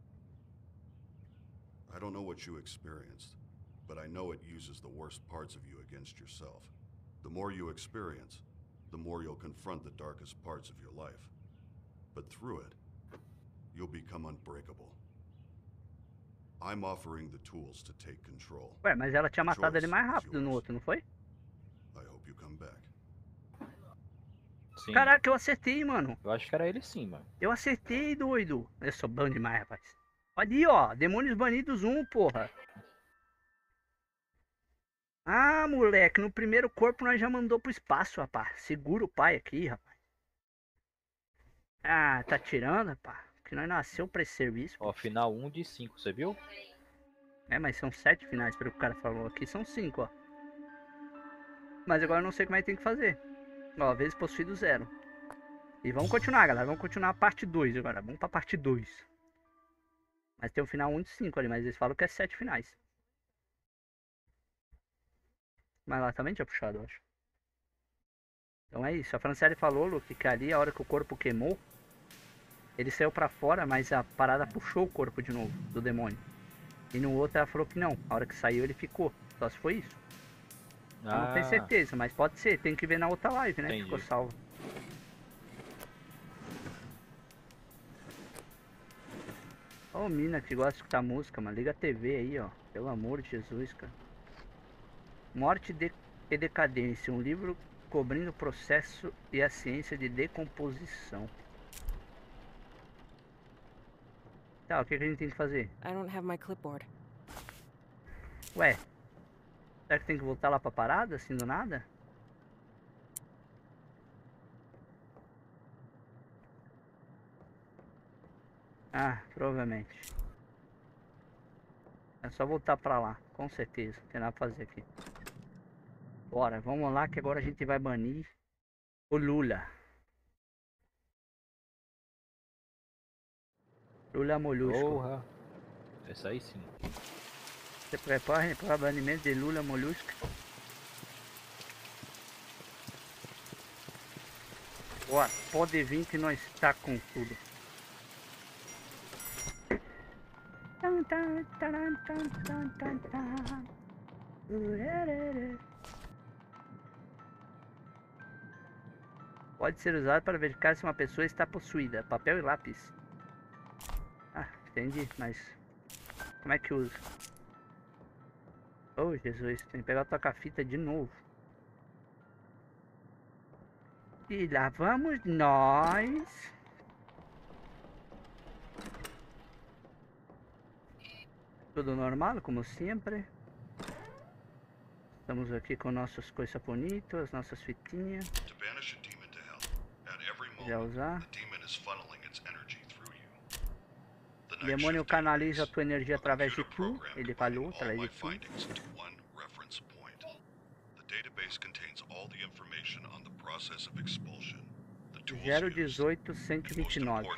I don't know what you experienced, but I know it uses the worst parts of you against yourself. The more you experience, the more you'll confront the darkest parts of your life. But through it, you'll become unbreakable. I'm offering the tools to take control. Ué, mas ela tinha matado ele Choice mais is rápido no yours. outro, não foi? I hope you come back. Sim, Caraca, eu acertei, mano. eu acho que era ele sim, mano. Eu acertei, doido. Eu sou bom demais, rapaz. Olha aí, ó. Demônios Banidos um, porra. Ah, moleque. No primeiro corpo nós já mandou pro espaço, rapaz. Segura o pai aqui, rapaz. Ah, tá tirando, rapaz. Que nós nasceu pra esse serviço. Ó, final um de cinco, você viu? É, mas são sete finais, pelo que o cara falou. Aqui são cinco, ó. Mas agora eu não sei como é que tem que fazer. Ó, vezes possuído zero. E vamos continuar, galera. Vamos continuar a parte dois agora. Vamos pra parte dois. Mas tem um final um de cinco ali, mas eles falam que é sete finais. Mas lá também tinha puxado, eu acho. Então é isso. A Franciele falou, Luke, que ali, a hora que o corpo queimou, ele saiu pra fora, mas a parada puxou o corpo de novo, do demônio. E no outro ela falou que não. A hora que saiu ele ficou. Só se foi isso. Eu não tenho certeza, mas pode ser. Tem que ver na outra live, né? Que ficou salvo. Ô, oh, mina que gosta de escutar música, mano. Liga a T V aí, ó. Pelo amor de Jesus, cara. Morte de... e Decadência. Um livro cobrindo o processo e a ciência de decomposição. Tá, o que, que a gente tem que fazer? I don't have my clipboard. Ué. Será que tem que voltar lá pra parada, assim, do nada? Ah, provavelmente. É só voltar pra lá, com certeza. Não tem nada pra fazer aqui. Bora, vamos lá que agora a gente vai banir o Lula. Lula Molusco. Porra. Essa aí sim. Se prepare para o banimento de Lula Molusco. Bora, pode vir que nós está com tudo. Pode ser usado para verificar se uma pessoa está possuída. Papel e lápis. Ah, entendi, mas como é que usa? Oh, Jesus, tem que pegar a toca-fita de novo. E lá vamos nós. Tudo normal, como sempre. Estamos aqui com nossas coisas bonitas, nossas fitinhas. Já usar. O demônio canaliza a tua energia através de tu. Ele falou, através de tu. zero dezoito, cento e vinte e nove.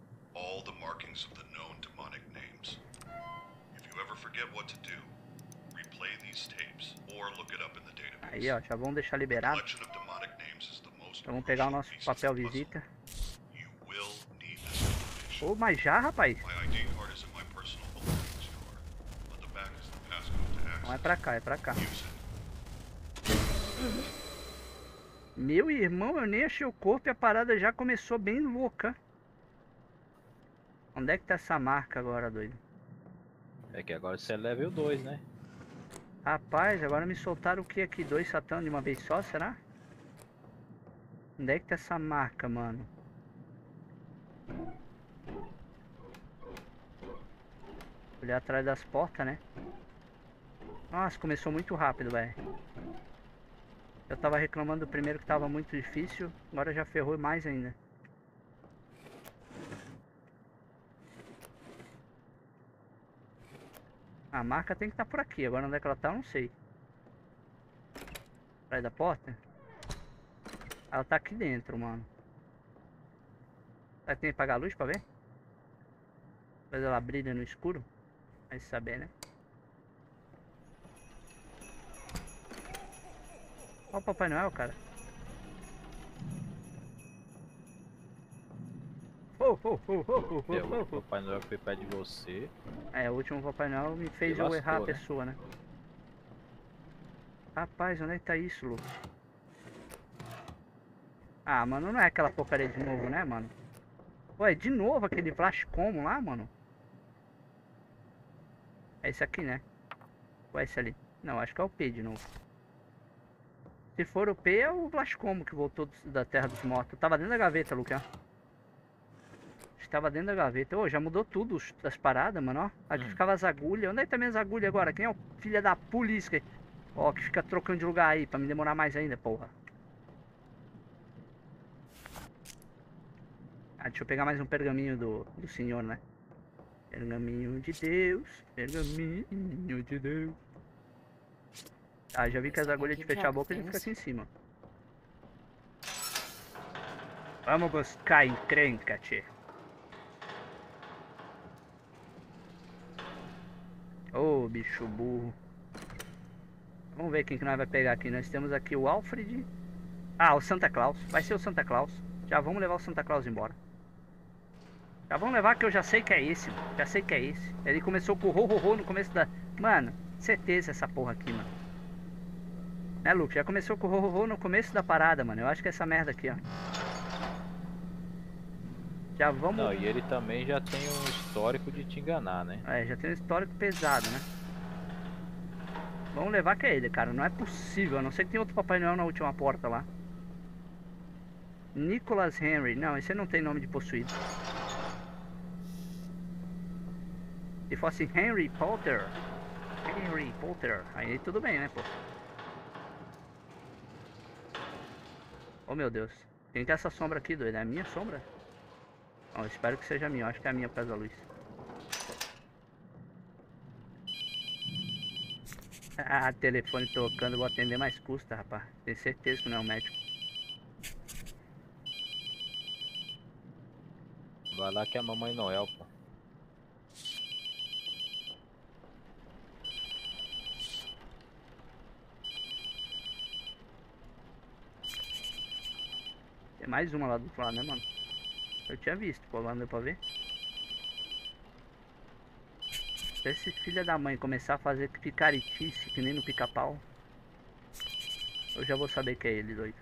Aí, ó, já vamos deixar liberado. Então vamos pegar o nosso papel visita. Ô, oh, mas já, rapaz? Não é pra cá, é pra cá. Meu irmão, eu nem achei o corpo e a parada já começou bem louca. Onde é que tá essa marca agora, doido? É que agora você é level dois, né? Rapaz, agora me soltaram o que aqui? Dois satã de uma vez só, será? Onde é que tá essa marca, mano? Olhar atrás das portas, né? Nossa, começou muito rápido, velho. Eu tava reclamando do primeiro que tava muito difícil. Agora já ferrou mais ainda. A marca tem que estar por aqui. Agora onde é que ela tá, eu não sei. Atrás da porta? Ela tá aqui dentro, mano. Será que tem que apagar a luz pra ver? Depois ela brilha no escuro. Vai saber, né? Olha o Papai Noel, cara. Oh, oh, oh, oh, oh, oh, É, oh, o Papai Noel foi perto de você. É, o último Papai Noel me fez Se eu lascou, errar a né? pessoa, né? Rapaz, onde é que tá isso, Lucas? Ah, mano, não é aquela porcaria de novo, né, mano? Ué, de novo aquele Flash Como lá, mano? É esse aqui, né? Ou é esse ali? Não, acho que é o P de novo. Se for o P, é o Blascomo que voltou da Terra dos Mortos. Tava dentro da gaveta, Luca. Estava dentro da gaveta. Ô, já mudou tudo as paradas, mano, ó. Aqui Hum. ficava as agulhas. Onde é que tá minhas agulhas agora? Quem é o filho da polícia? Ó, que fica trocando de lugar aí pra me demorar mais ainda, porra. Ah, deixa eu pegar mais um pergaminho do, do senhor, né? Pergaminho de Deus, pergaminho de Deus. Ah, já vi que as agulhas de fechar a boca ele fica aqui em cima. Vamos buscar encrenca, tchê. Ô, oh, bicho burro. Vamos ver quem que nós vai pegar aqui. Nós temos aqui o Alfred. Ah, o Santa Claus. Vai ser o Santa Claus. Já vamos levar o Santa Claus embora. Já vamos levar que eu já sei que é esse, mano. Já sei que é esse. Ele começou com o ho, ho, ho no começo da... Mano, certeza essa porra aqui, mano. Né, Luke? Já começou com o ho, ho, ho no começo da parada, mano. Eu acho que é essa merda aqui, ó. Já vamos... Não, e ele também já tem um histórico de te enganar, né? É, já tem um histórico pesado, né? Vamos levar que é ele, cara. Não é possível. A não ser que tem outro Papai Noel na última porta lá. Nicholas Henry. Não, esse não tem nome de possuído. Se fosse Henry Potter. Henry Potter. Aí tudo bem, né, pô? Oh, meu Deus. Quem que é essa sombra aqui, doido? É a minha sombra? Ó, espero que seja a minha. Eu acho que é a minha por causa da luz. Ah, telefone tocando. Vou atender, mais custa, rapaz. Tenho certeza que não é o médico. Vai lá que é a Mamãe Noel, pô. Tem mais uma lá do outro lado, né, mano? Eu tinha visto, pô, lá não deu pra ver. Se esse filho da mãe começar a fazer picaretice, que nem no pica-pau, eu já vou saber que é ele, doido.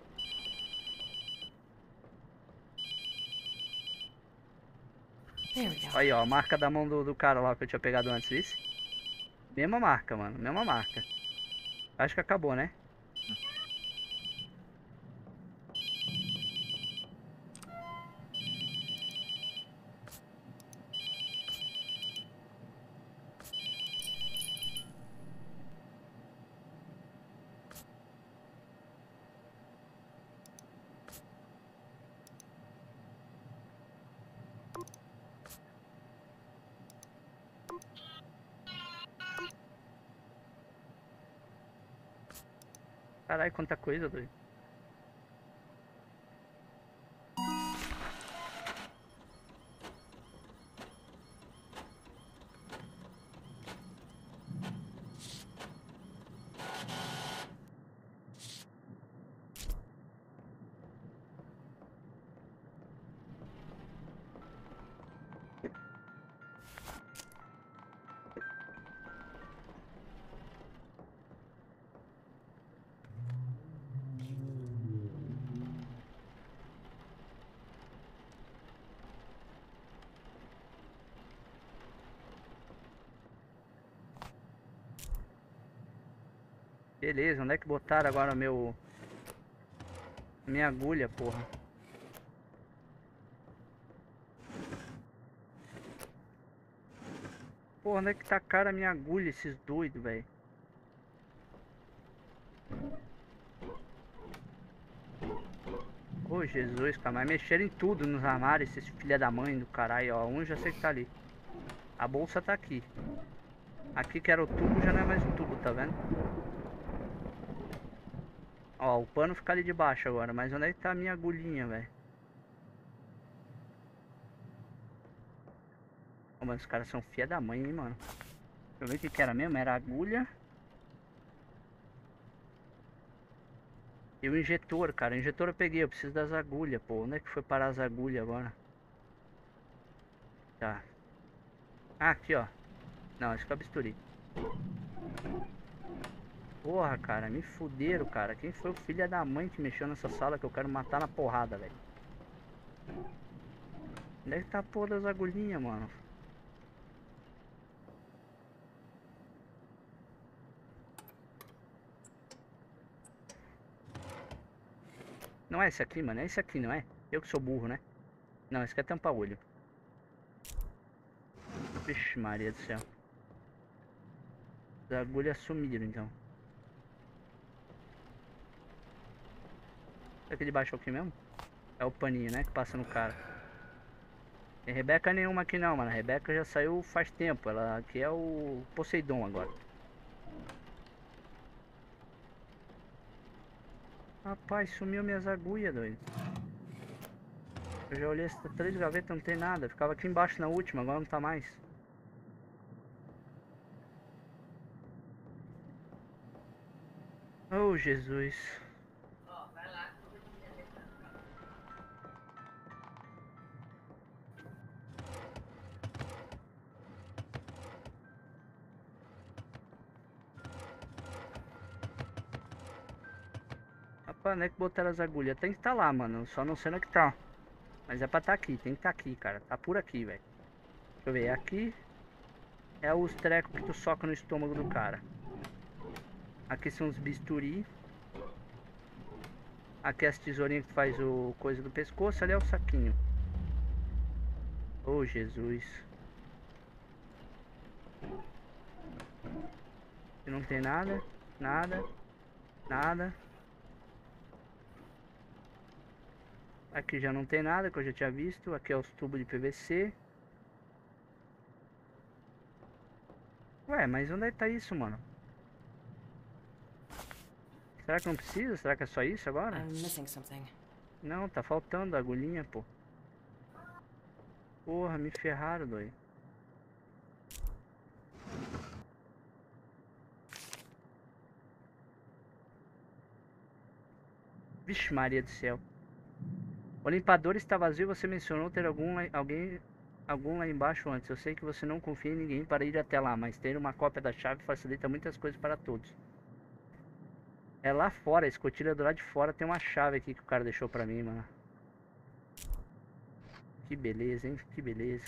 There we go. Aí, ó, a marca da mão do, do cara lá que eu tinha pegado antes, viu? Mesma marca, mano, mesma marca. Acho que acabou, né? Caralho, quanta coisa, doido. Beleza, onde é que botaram agora meu... Minha agulha, porra? Porra, onde é que tá cara a minha agulha, esses doidos, velho? Ô, Jesus, cara, mas mexeram em tudo nos armários, esses filha da mãe do caralho, ó. Um já sei que tá ali. A bolsa tá aqui. Aqui que era o tubo, já não é mais o tubo, tá vendo? Ó, o pano fica ali de baixo agora, mas onde é que tá a minha agulhinha, velho? Ô, mano, os caras são filha da mãe, hein, mano. Deixa eu ver o que que era mesmo, era a agulha. E o injetor, cara, o injetor eu peguei, eu preciso das agulhas, pô. Onde é que foi parar as agulhas agora? Tá. Ah, aqui, ó. Não, esse que é o bisturi. Porra, cara, me fuderam, cara. Quem foi o filho da mãe que mexeu nessa sala que eu quero matar na porrada, velho? Onde é que tá a porra das agulhinhas, mano? Não é esse aqui, mano. É esse aqui, não é? Eu que sou burro, né? Não, esse aqui é tampa-olho. Vixe, Maria do céu. As agulhas sumiram, então. Esse aqui de baixo é o que mesmo? É o paninho, né? Que passa no cara. Tem Rebeca nenhuma aqui não, mano. A Rebeca já saiu faz tempo. Ela aqui é o Poseidon agora. Rapaz, sumiu minhas agulhas, doido. Eu já olhei essas três gavetas, não tem nada. Ficava aqui embaixo na última, agora não tá mais. Oh, Jesus. Rapaz, não é que botaram as agulhas. Tem que estar lá, mano. Só não sei onde é que tá. Mas é pra estar aqui. Tem que estar aqui, cara. Tá por aqui, velho. Deixa eu ver. Aqui é os trecos que tu soca no estômago do cara. Aqui são os bisturi. Aqui é as tesourinhas que tu faz o coisa do pescoço. Ali é o saquinho. Oh, Jesus. Aqui não tem nada. Nada. Nada. Aqui já não tem nada, que eu já tinha visto. Aqui é os tubos de P V C. Ué, mas onde é que tá isso, mano? Será que não precisa? Será que é só isso agora? I'm missing something. Não, tá faltando a agulhinha, pô. Porra, me ferraram, doido. Vixe Maria do céu. O limpador está vazio. Você mencionou ter algum lá, alguém, algum lá embaixo antes. Eu sei que você não confia em ninguém para ir até lá, mas ter uma cópia da chave facilita muitas coisas para todos. É lá fora, a escotilha do lado de fora tem uma chave aqui que o cara deixou pra mim, mano. Que beleza, hein? Que beleza.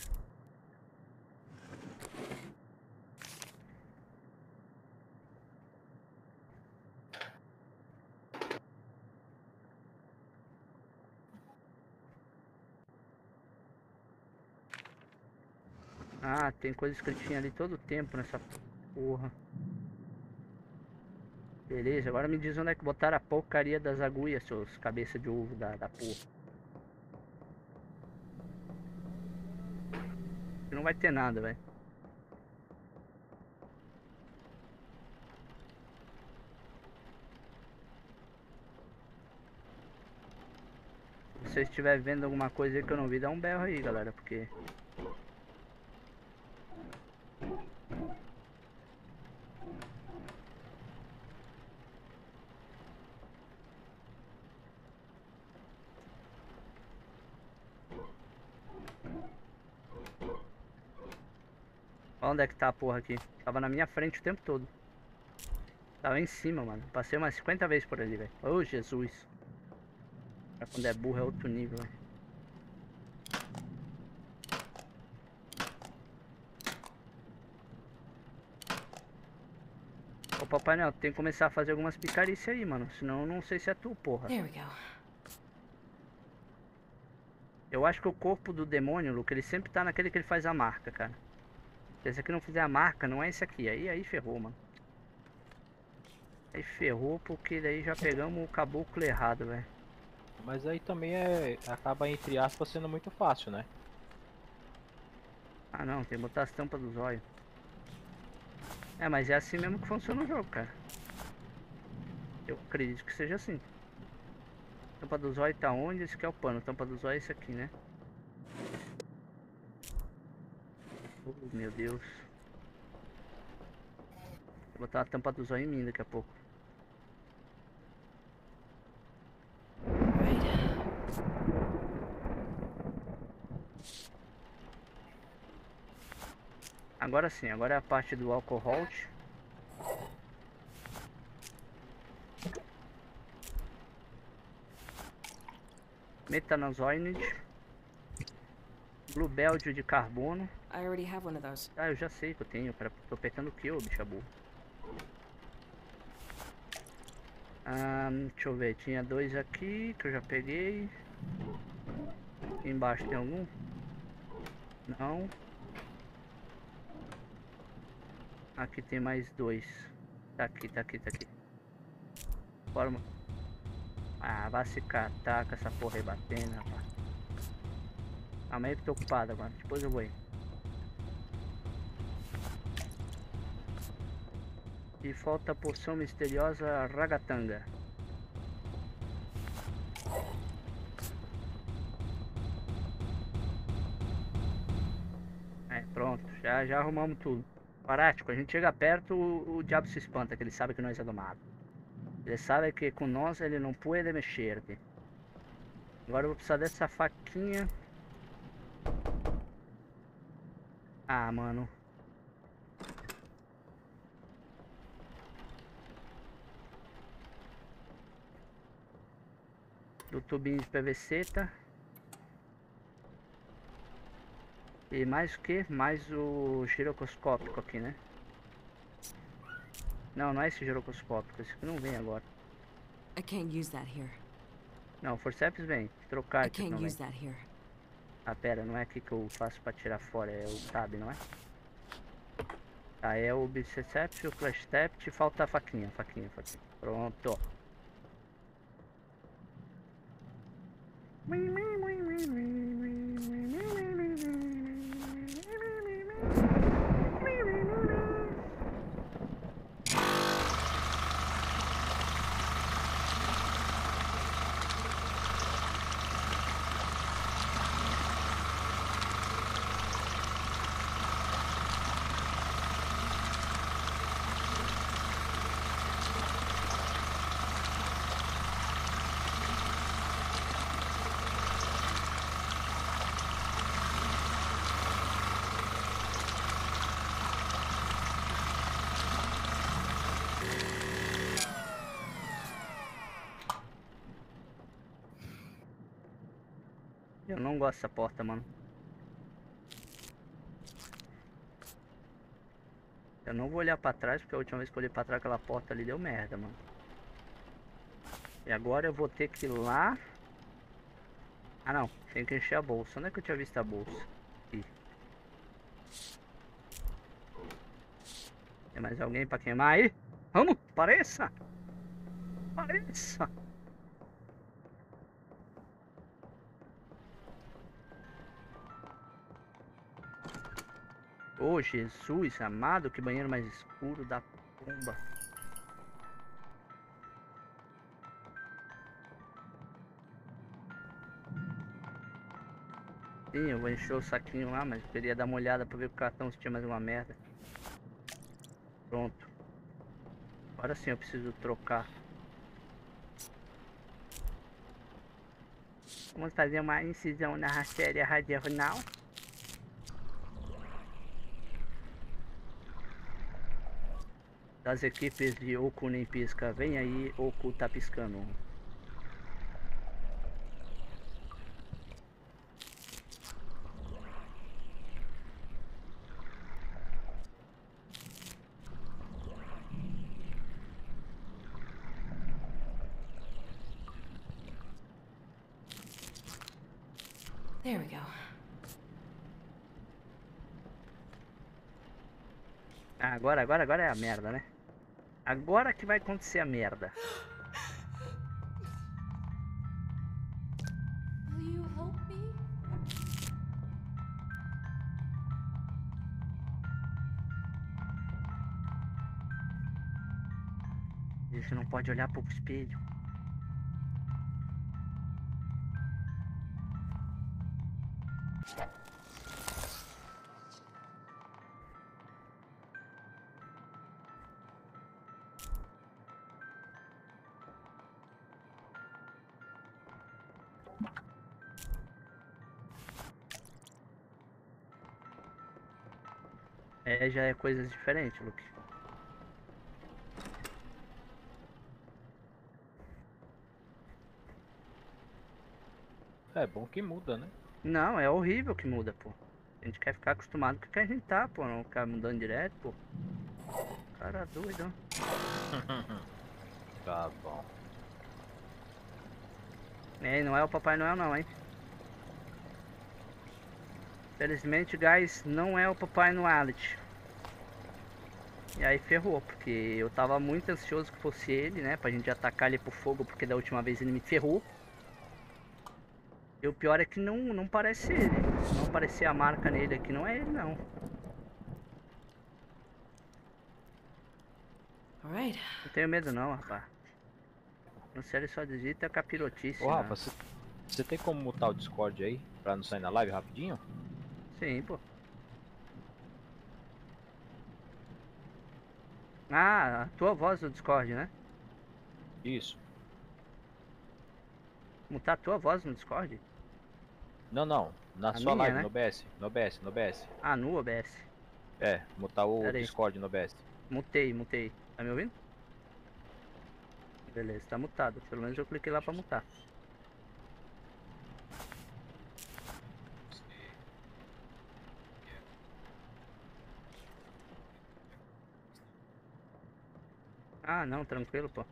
Ah, tem coisa escritinha ali todo o tempo nessa porra. Beleza, agora me diz onde é que botaram a porcaria das agulhas, seus cabeça de ovo da, da porra. Não vai ter nada, velho. Se você estiver vendo alguma coisa aí que eu não vi, dá um berro aí, galera, porque... Olha onde é que tá a porra aqui. Tava na minha frente o tempo todo. Tava em cima, mano. Passei umas cinquenta vezes por ali, velho. Oh, Jesus. Pra quando é burro é outro nível, velho. Ô, Papai Noel, tem que começar a fazer algumas picarícias aí, mano. Senão eu não sei se é tu, porra. There we go. Eu acho que o corpo do demônio, Luke, ele sempre tá naquele que ele faz a marca, cara. Se esse aqui não fizer a marca, não é esse aqui. Aí, aí ferrou, mano. Aí ferrou porque daí já pegamos o caboclo errado, velho. Mas aí também é. Acaba, entre aspas, sendo muito fácil, né? Ah não, tem que botar as tampas dos olhos. É, mas é assim mesmo que funciona o jogo, cara. Eu acredito que seja assim. Tampa dos olhos tá onde? Esse aqui é o pano. Tampa dos olhos é esse aqui, né? Oh, meu Deus. Vou botar a tampa dos olhos em mim daqui a pouco. Right. Agora sim, agora é a parte do alcohol. Metanozoide. Glubéldio de carbono. I already have one of those. Ah, eu já sei que eu tenho, cara. Tô apertando o que, ô bicha burro? Ah, deixa eu ver, tinha dois aqui que eu já peguei. Aqui embaixo tem algum? Não. Aqui tem mais dois. Tá aqui, tá aqui, tá aqui. Bora, mano. Ah, vai se catar com essa porra aí batendo, rapaz. Calma aí que tô ocupado agora. Depois eu vou aí. E falta a poção misteriosa Ragatanga. É, pronto. Já, já arrumamos tudo. Parático, a gente chega perto, o, o diabo se espanta, que ele sabe que nós é domado. Ele sabe que com nós ele não pode mexer. Agora eu vou precisar dessa faquinha. Ah, mano. Do tubinho de P V C, tá? E mais o que? Mais o giroscópico aqui, né? Não, não é esse giroscópico. Esse aqui não vem agora. I can't use that here. Não, o forceps vem. Trocar I aqui não can't vem. use that here. Ah, pera, não é aqui que eu faço pra tirar fora. É o tab, não é? Ah, é o biceps, o flash tap. Falta a faquinha, faquinha, faquinha. Pronto. Eu não gosto dessa porta, mano. Eu não vou olhar pra trás, porque a última vez que eu olhei pra trás, aquela porta ali deu merda, mano. E agora eu vou ter que ir lá. Ah, não. Tem que encher a bolsa. Onde é que eu tinha visto a bolsa? Aqui. Tem mais alguém pra queimar aí? Vamos, pareça! Pareça! Oh, Jesus amado, que banheiro mais escuro da pomba. Sim, eu vou encher o saquinho lá, mas queria dar uma olhada pra ver o cartão se tinha mais uma merda. Pronto. Agora sim eu preciso trocar. Vamos fazer uma incisão na artéria radial. Das equipes de Oku nem pisca, vem aí, Oku tá piscando. There we go. Ah, agora, agora, agora é a merda, né? Agora que vai acontecer a merda. Will you help me? A gente não pode olhar pro espelho. É, já é coisas diferentes, Luke. É bom que muda, né? Não, é horrível que muda, pô. A gente quer ficar acostumado com o que a gente tá, pô. Não ficar mudando direto, pô. Cara doido, ó. Tá bom. É, não é o Papai Noel não, hein. Felizmente, guys, não é o Papai Noel. E aí ferrou, porque eu tava muito ansioso que fosse ele, né? Pra gente atacar ele pro fogo, porque da última vez ele me ferrou. E o pior é que não, não parece ele. Não aparecer a marca nele aqui, não é ele não. All right. Não tenho medo não, rapaz. No sério só digita capirotice, Ô né? Rafa, você você tem como mutar o Discord aí? Pra não sair na live rapidinho? Sim, pô. Ah, a tua voz do Discord, né? Isso. Mutar a tua voz no Discord? Não, não. Na A sua minha, live, né? no O B S. No O B S, no O B S. Ah, no O B S. É, mutar o Pera aí. Discord no O B S. Mutei, mutei. Tá me ouvindo? Beleza, tá mutado. Pelo menos eu cliquei lá pra mutar. Ah, não, tranquilo, pô.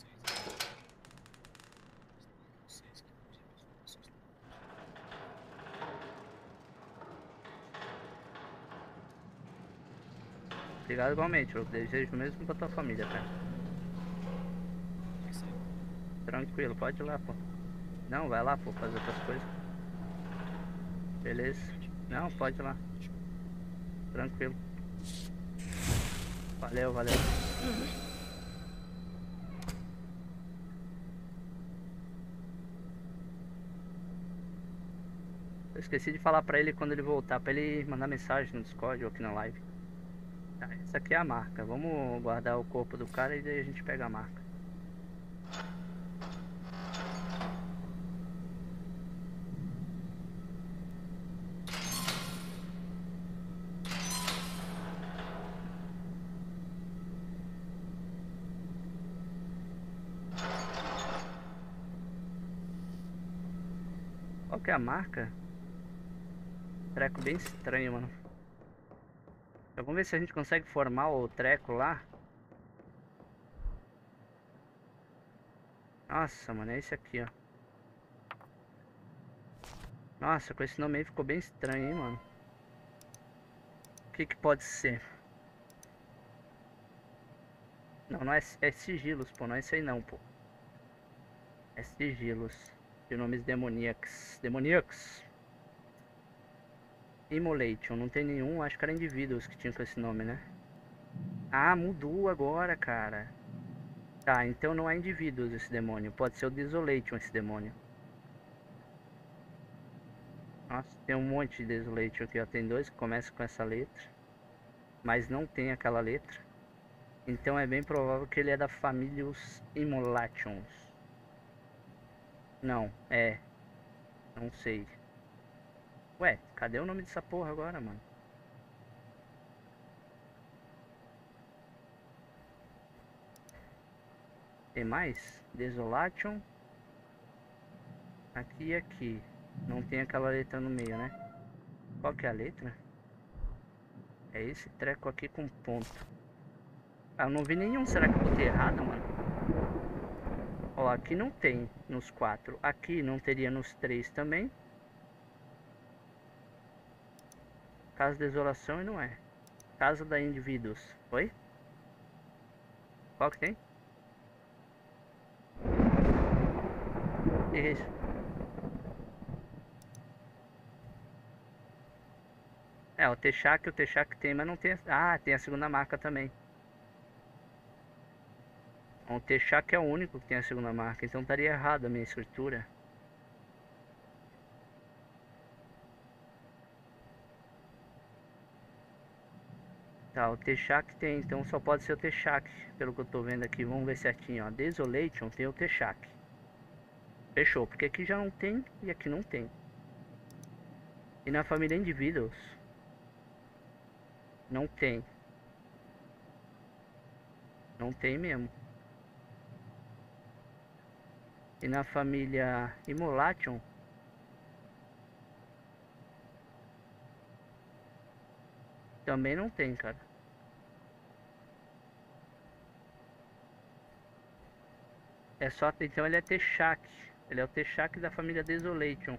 Obrigado igualmente, eu desejo mesmo pra tua família, cara. Tranquilo, pode ir lá, pô. Não, vai lá, pô, fazer outras coisas. Beleza. Não, pode ir lá. Tranquilo. Valeu, valeu. Eu esqueci de falar pra ele quando ele voltar, pra ele mandar mensagem no Discord ou aqui na live. Tá, essa aqui é a marca. Vamos guardar o corpo do cara e daí a gente pega a marca. Qual que é a marca? Treco bem estranho, mano. Então, vamos ver se a gente consegue formar o treco lá. Nossa, mano, é esse aqui, ó. Nossa, com esse nome aí ficou bem estranho, hein, mano. O que que pode ser? Não, não é, é sigilos, pô. Não é isso aí não, pô. É sigilos. De nomes demoníacos. Demoníacos. Immolation. Não tem nenhum. Acho que era indivíduos que tinham com esse nome, né? Ah, mudou agora, cara. Tá, então não é indivíduos esse demônio. Pode ser o Desolation esse demônio. Nossa, tem um monte de Desolation aqui, ó. Tem dois que começam com essa letra. Mas não tem aquela letra. Então é bem provável que ele é da família os Immolations. Não, é. Não sei. Ué, cadê o nome dessa porra agora, mano? Tem mais? Desolation. Aqui e aqui. Não tem aquela letra no meio, né? Qual que é a letra? É esse treco aqui com ponto. Ah, eu não vi nenhum. Será que eu botei errado, mano? Ó, aqui não tem nos quatro. Aqui não teria nos três também. Casa de Desolação e não é. Casa da Indivíduos. Oi? Qual que tem? Que é isso? É, o Texac, o Texac tem, mas não tem... Ah, tem a segunda marca também. O Texac é o único que tem a segunda marca, então estaria errado a minha escritura. Tá, o Texac tem, então só pode ser o Texac, pelo que eu tô vendo aqui. Vamos ver certinho, ó. Desolation tem o Texac. Fechou, porque aqui já não tem e aqui não tem. E na família Individuals não tem. Não tem mesmo. E na família Immolation também não tem, cara. É só, então ele é Texac. Ele é o Texac da família Desolation.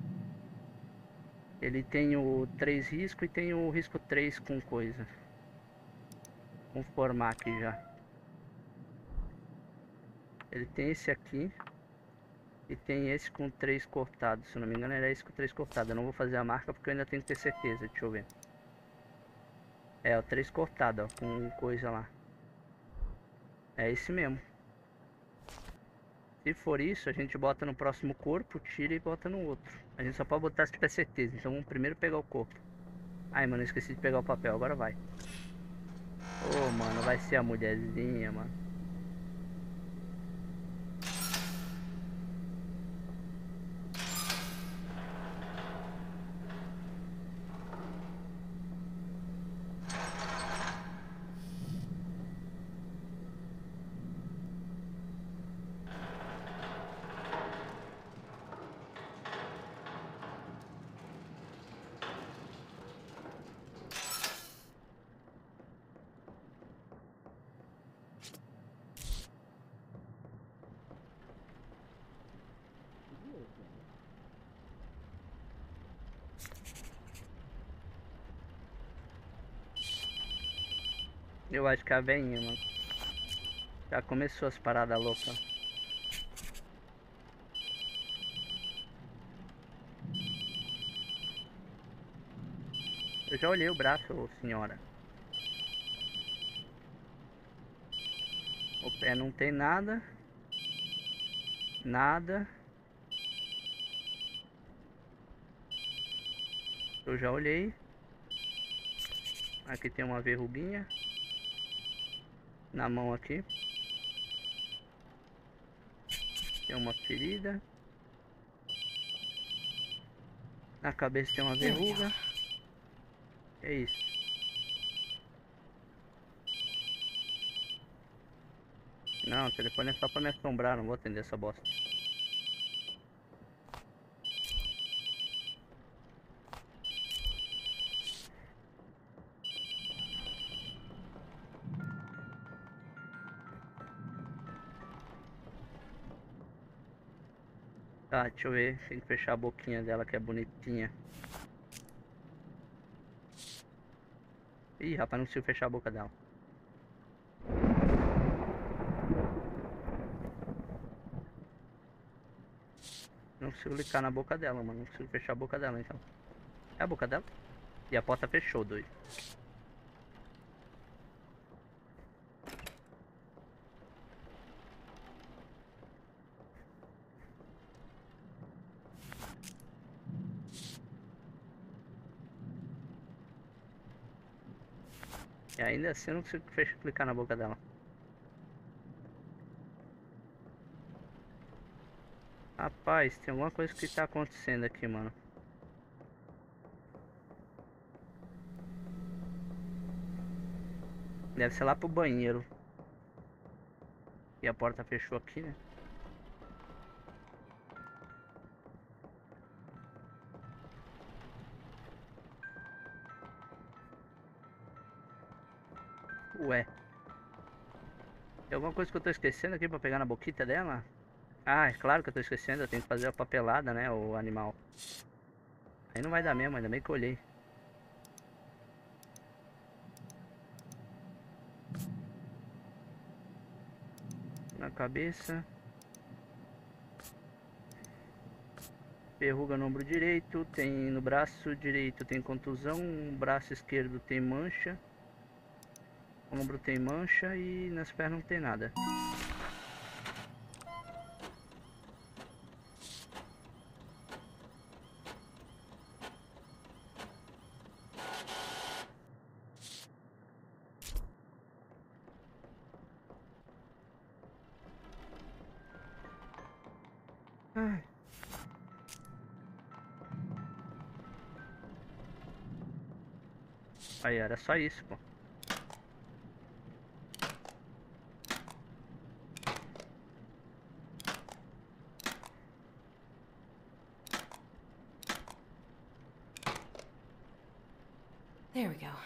Ele tem o três risco e tem o risco três com coisa. Vamos formar aqui já. Ele tem esse aqui. E tem esse com três cortados. Se eu não me engano, era esse com três cortados. Eu não vou fazer a marca porque eu ainda tenho que ter certeza. Deixa eu ver. É, o três cortado, ó. Com coisa lá. É esse mesmo. Se for isso, a gente bota no próximo corpo, tira e bota no outro. A gente só pode botar se tiver certeza. Então vamos primeiro pegar o corpo. Ai, mano, eu esqueci de pegar o papel. Agora vai. Ô, oh, mano, vai ser a mulherzinha, mano. Eu acho que é a veinha, mano. Já começou as paradas loucas. Eu já olhei o braço, ô, senhora. O pé não tem nada. Nada. Eu já olhei. Aqui tem uma verruguinha. Na mão aqui. Tem uma ferida. Na cabeça tem uma verruga. É isso. Não, o telefone é só pra me assombrar, não vou atender essa bosta. Tá, deixa eu ver. Tem que fechar a boquinha dela que é bonitinha. Ih, rapaz, não consigo fechar a boca dela. Não consigo ligar na boca dela, mano. Não consigo fechar a boca dela, então. É a boca dela? E a porta fechou, doido. E ainda assim eu não consigo fechar, clicar na boca dela. Rapaz, tem alguma coisa que tá acontecendo aqui, mano. Deve ser lá pro banheiro. E a porta fechou aqui, né? Ué. Tem alguma coisa que eu tô esquecendo aqui pra pegar na boquita dela? Ah, é claro que eu tô esquecendo. Eu tenho que fazer a papelada, né? O animal. Aí não vai dar mesmo, ainda bem que eu olhei. Na cabeça. Verruga no ombro direito. Tem no braço direito tem contusão. No braço esquerdo tem mancha. O ombro tem mancha e nas pernas não tem nada. Ai. Aí era só isso, pô. There we go.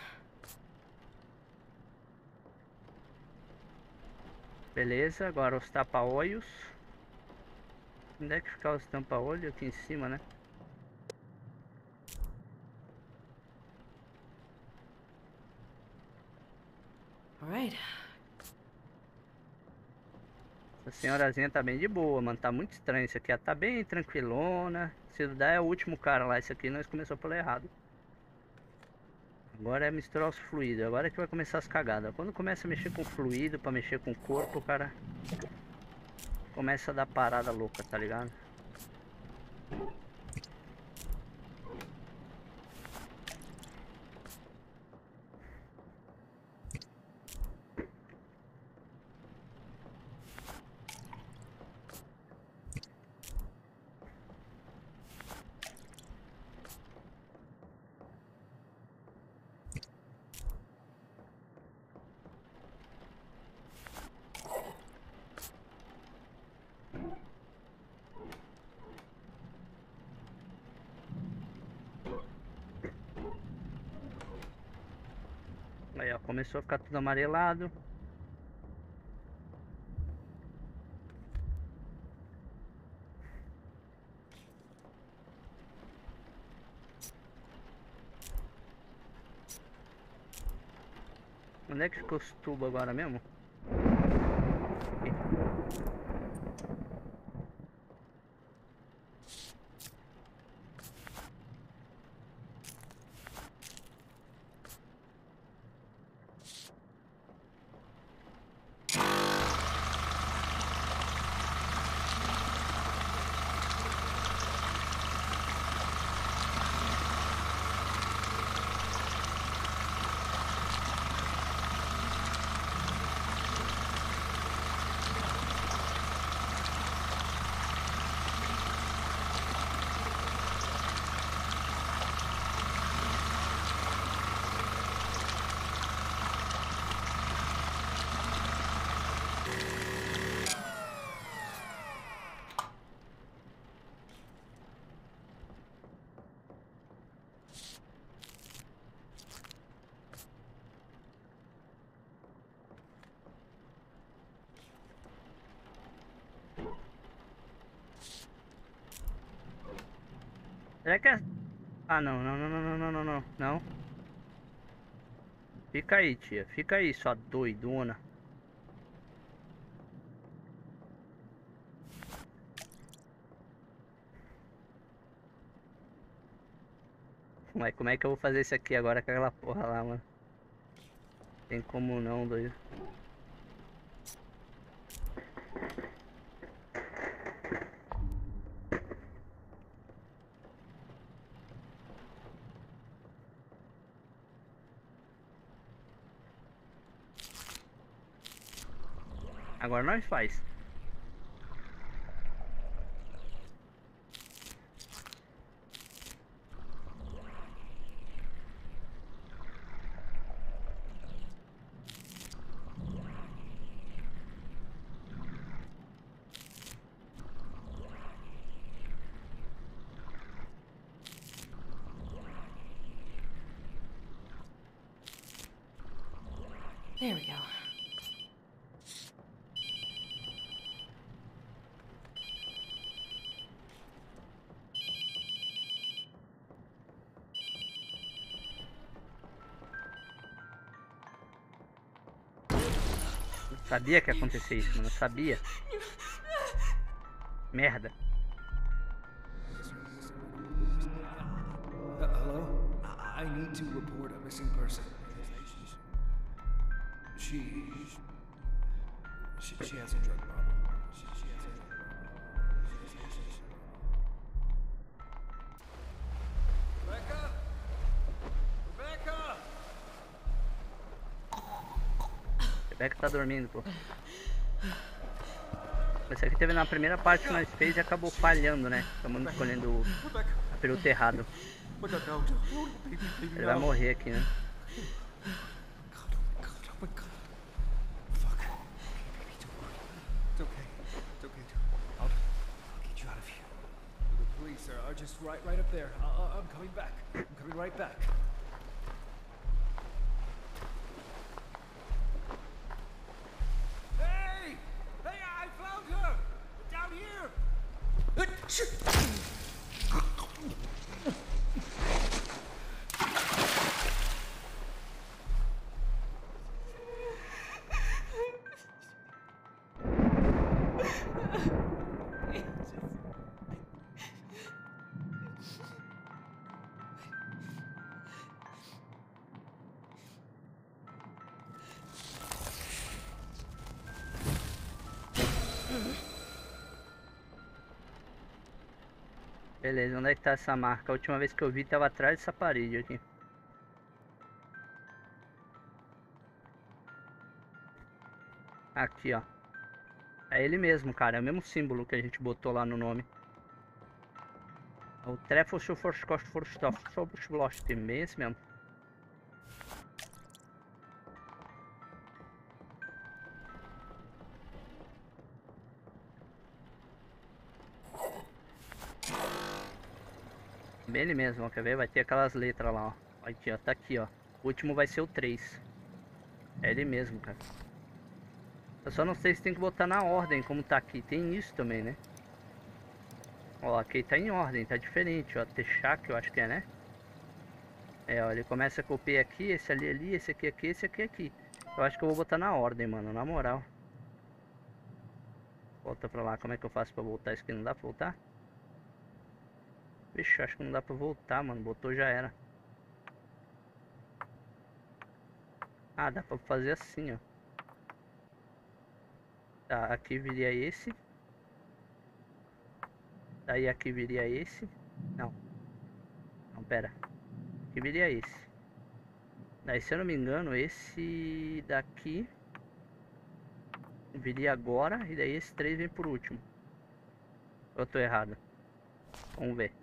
Beleza, agora os tapa-olhos. Onde é que fica os tampa-olho? Aqui em cima, né? All right. A senhorazinha tá bem de boa, mano. Tá muito estranho isso aqui. Ela tá bem tranquilona. Se dá é o último cara lá. Isso aqui nós começamos pelo errado. Agora é misturar os fluidos. Agora é que vai começar as cagadas. Quando começa a mexer com fluido, pra mexer com o corpo, o cara começa a dar parada louca, tá ligado? Aí, ó, começou a ficar tudo amarelado. Onde é que ficou os tubos agora mesmo? Aqui. Será que é... Ah, não, não, não, não, não, não, não, não, não. Fica aí, tia. Fica aí, sua doidona. Mas como é que eu vou fazer isso aqui agora com aquela porra lá, mano? Tem como não, doido. Agora nós faz. There we go. Eu sabia que ia acontecer isso, mano. Eu sabia. Merda. Uh, hello? I I need to report a missing person. She... She, she has a drug problem. She, she has a drug problem. Rebecca? Rebecca! Rebecca tá dormindo, pô. Esse aqui teve na primeira parte que nós fez e acabou falhando, né? Estamos escolhendo o período errado. Ele vai morrer aqui, né? The police are, are just right, right up there. I, I'm coming back. I'm coming right back. Hey! Hey, I found her! Down here! Beleza, onde é que tá essa marca? A última vez que eu vi tava atrás dessa parede aqui. Aqui, ó. É ele mesmo, cara. É o mesmo símbolo que a gente botou lá no nome. É o Trefoschoforskoforstoff. Bem esse mesmo. Bem ele mesmo, ó. Quer ver? Vai ter aquelas letras lá, ó. Aqui, ó. Tá aqui, ó. O último vai ser o três. É ele mesmo, cara. Eu só não sei se tem que botar na ordem como tá aqui. Tem isso também, né? Ó, aqui tá em ordem, tá diferente, ó. Techak, eu acho que é, né? É, ó, ele começa com o P aqui, esse ali ali, esse aqui aqui, esse aqui aqui. Eu acho que eu vou botar na ordem, mano, na moral. Volta pra lá, como é que eu faço pra voltar? Isso aqui não dá pra voltar? Vixe, acho que não dá pra voltar, mano. Botou, já era. Ah, dá pra fazer assim, ó. Tá, aqui viria esse. Daí aqui viria esse. Não. Não, pera. Aqui viria esse. Daí, se eu não me engano, esse daqui viria agora. E daí esse três vem por último. Eu tô errado. Vamos ver.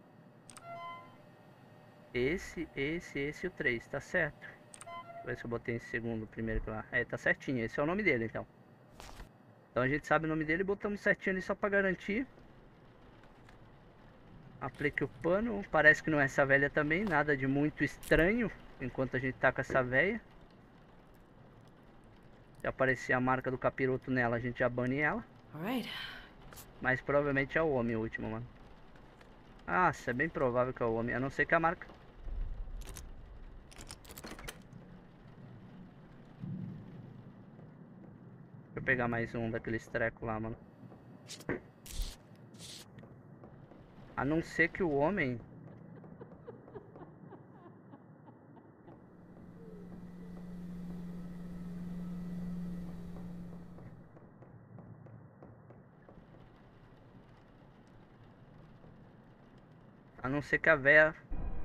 Esse, esse, esse e o três. Tá certo. Deixa eu ver se eu botei em segundo primeiro lá. É, tá certinho. Esse é o nome dele, então. Então a gente sabe o nome dele e botamos certinho ali só pra garantir. Aplique o pano. Parece que não é essa velha também. Nada de muito estranho. Enquanto a gente tá com essa velha. Se aparecer a marca do capiroto nela, a gente já bane ela. Alright. Mas provavelmente é o homem o último, mano. Ah, isso é bem provável que é o homem. A não ser que a marca... Deixa eu pegar mais um daqueles trecos lá, mano. A não ser que o homem... A não ser que a véia...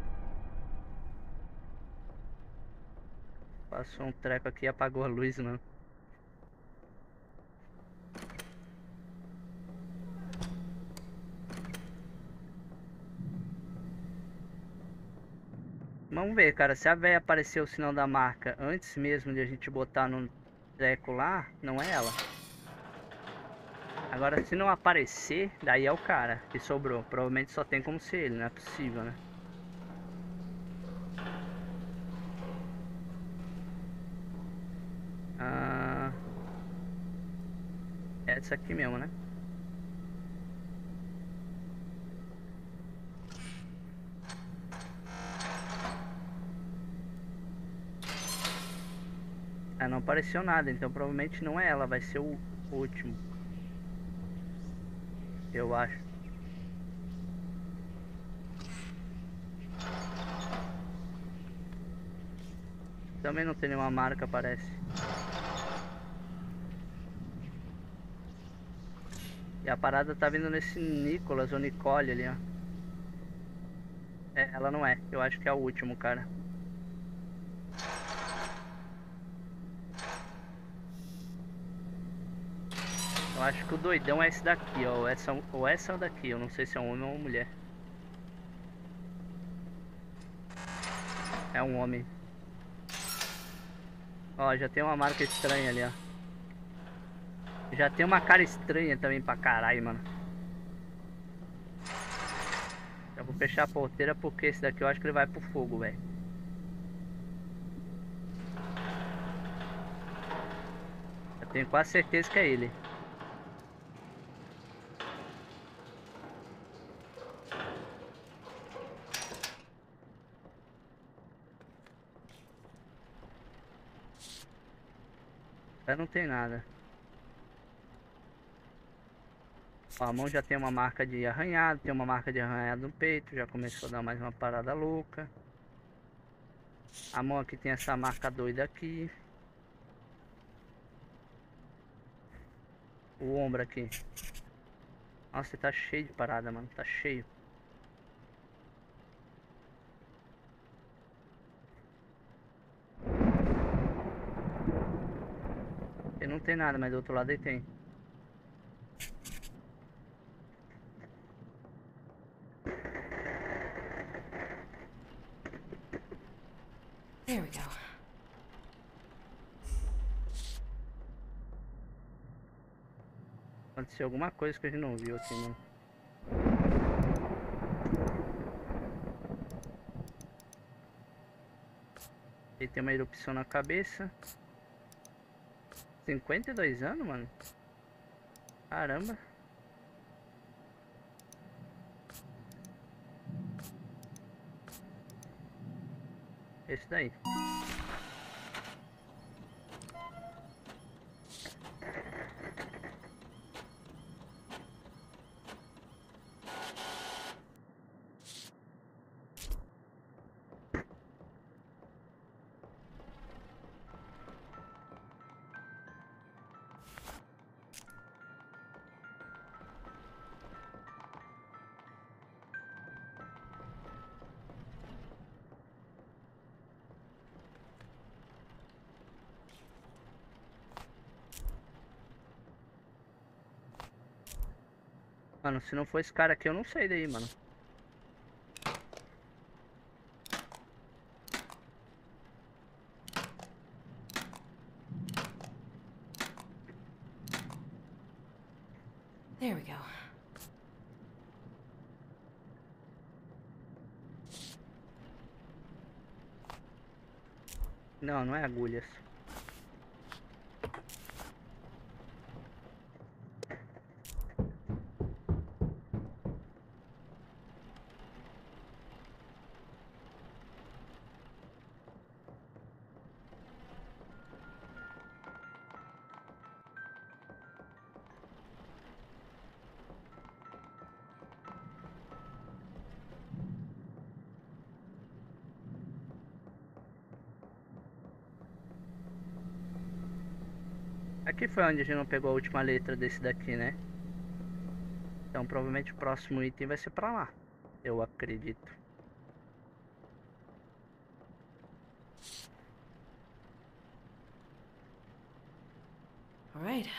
Passou um treco aqui e apagou a luz, mano. Vamos ver, cara. Se a véia aparecer o sinal da marca antes mesmo de a gente botar no treco lá, não é ela. Agora, se não aparecer, daí é o cara que sobrou. Provavelmente só tem como ser ele, não é possível, né? Ah... É essa aqui mesmo, né? Ah, não apareceu nada, então provavelmente não é ela, vai ser o último. Eu acho. Também não tem nenhuma marca, parece. E a parada tá vindo nesse Nicolas ou Nicole ali, ó. É, ela não é. Eu acho que é o último, cara. Eu acho que o doidão é esse daqui, ó. Ou essa, ou essa daqui. Eu não sei se é um homem ou uma mulher. É um homem. Ó, já tem uma marca estranha ali, ó. Já tem uma cara estranha também pra caralho, mano. Eu vou fechar a porteira porque esse daqui eu acho que ele vai pro fogo, velho. Eu tenho quase certeza que é ele. Não tem nada. Ó, a mão já tem uma marca de arranhado. Tem uma marca de arranhado no peito. Já começou a dar mais uma parada louca. A mão aqui tem essa marca doida aqui. O ombro aqui. Nossa, tá cheio de parada, mano. Tá cheio. Aqui não tem nada, mas do outro lado aí tem. There we go. Aconteceu alguma coisa que a gente não viu aqui, mano. Ele tem uma erupção na cabeça. cinquenta e dois anos, mano. Caramba. Esse daí. Mano, se não for esse cara aqui, eu não sei daí, mano. There we go. Não, não é agulhas. Aqui foi onde a gente não pegou a última letra desse daqui, né? Então provavelmente o próximo item vai ser pra lá. Eu acredito. All right.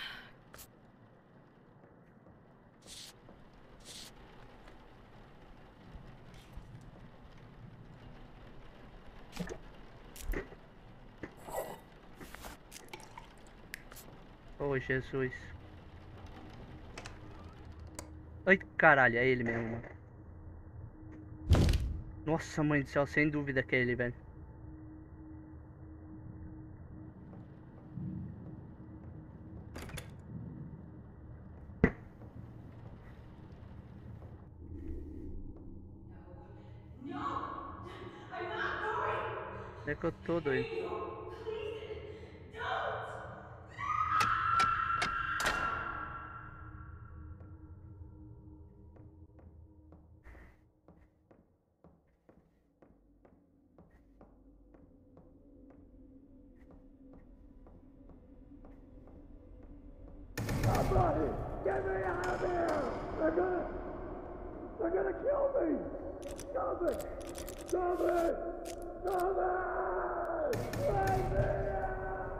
Oh, Jesus. Ai, caralho, é ele mesmo, mano. Nossa, mãe do céu, sem dúvida que é ele, velho. No! I'm not going! Onde é que eu tô, doido? Beg you, please, don't! Somebody, get me out of here! They're gonna, they're gonna kill me! Stop it! Stop it! Stop it! Let me out!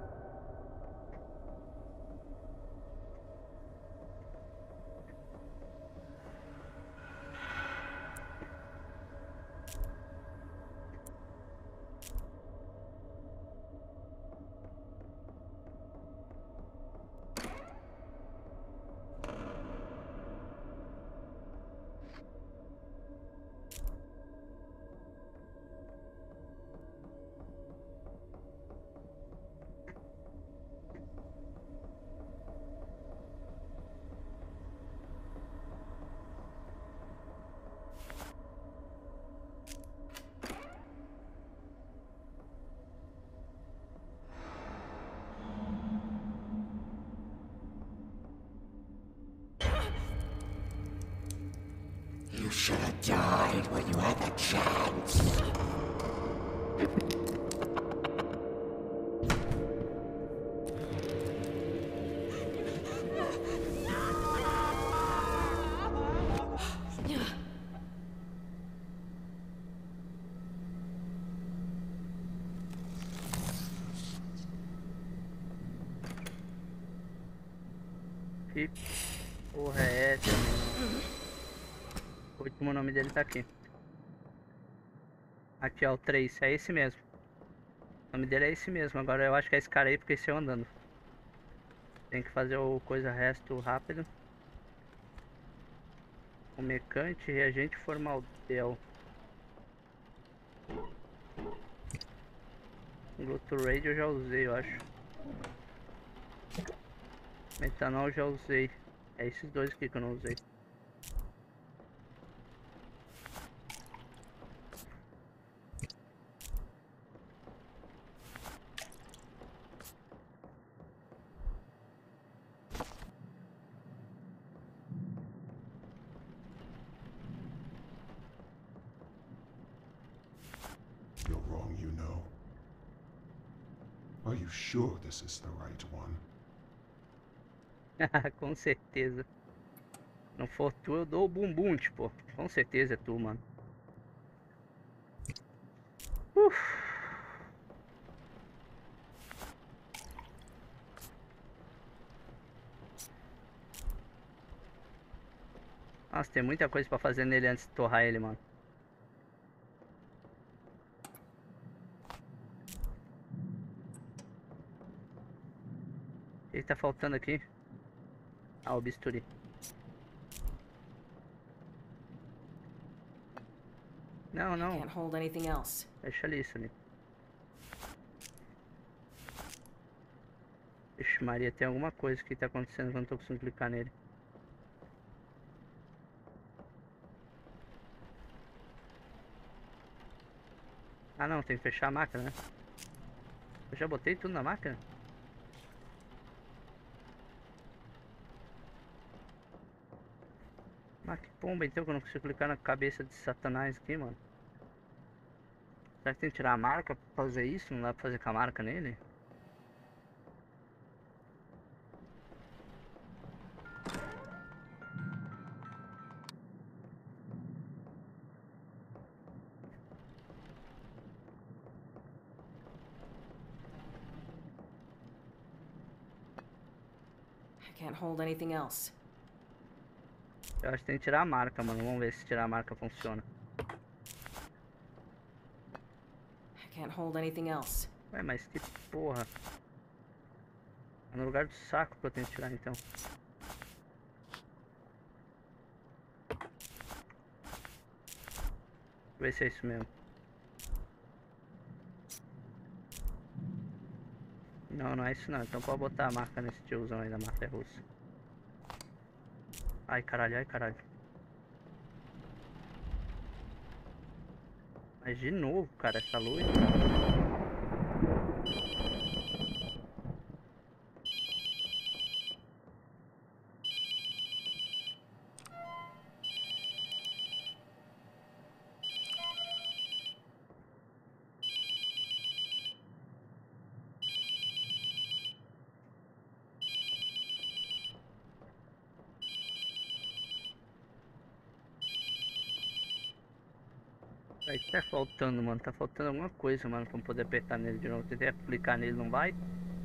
You should have died when you had the chance. Que porra é essa, mano? O último nome dele tá aqui. Aqui, ó, o três. É esse mesmo. O nome dele é esse mesmo. Agora eu acho que é esse cara aí, porque esse eu andando. Tem que fazer o coisa resto rápido. O mecânico, reagente formaldel. Gluturade eu já usei, eu acho. Metanol eu já usei. É esses dois aqui que eu não usei. You're wrong, you know. Are you sure this is the right one? Com certeza. Não for tu, eu dou o bumbum, tipo. Com certeza é tu, mano. Uf. Nossa, tem muita coisa pra fazer nele antes de torrar ele, mano. O que tá faltando aqui? Ah, o bisturi. Não, não. Can't hold anything else. Deixa ali isso ali. Vixe, Maria, tem alguma coisa que tá acontecendo que eu não tô conseguindo clicar nele. Ah não, tem que fechar a máquina, né? Eu já botei tudo na máquina? Ah, que pomba então que eu não consigo clicar na cabeça de Satanás aqui, mano. Será que tem que tirar a marca pra fazer isso? Não dá pra fazer com a marca nele? I can't hold anything else. Eu acho que tem que tirar a marca, mano. Vamos ver se tirar a marca funciona. I can't hold anything else. Ué, mas que porra. É no lugar do saco que eu tenho que tirar então. Deixa eu ver se é isso mesmo. Não, não é isso não. Então pode botar a marca nesse tiozão aí da máfia russa. Ai caralho, ai caralho. Mas de novo, cara, essa luz. Aí tá faltando, mano. Tá faltando alguma coisa, mano, pra eu poder apertar nele de novo. Tentei clicar nele, não vai.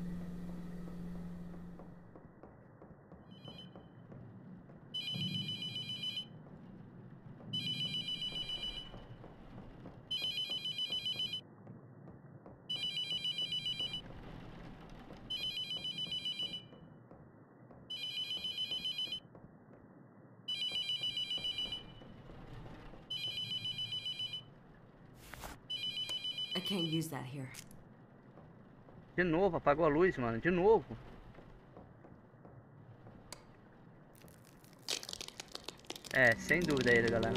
I can't use that here. De novo, apagou a luz, mano. De novo. É, sem dúvida ele, galera.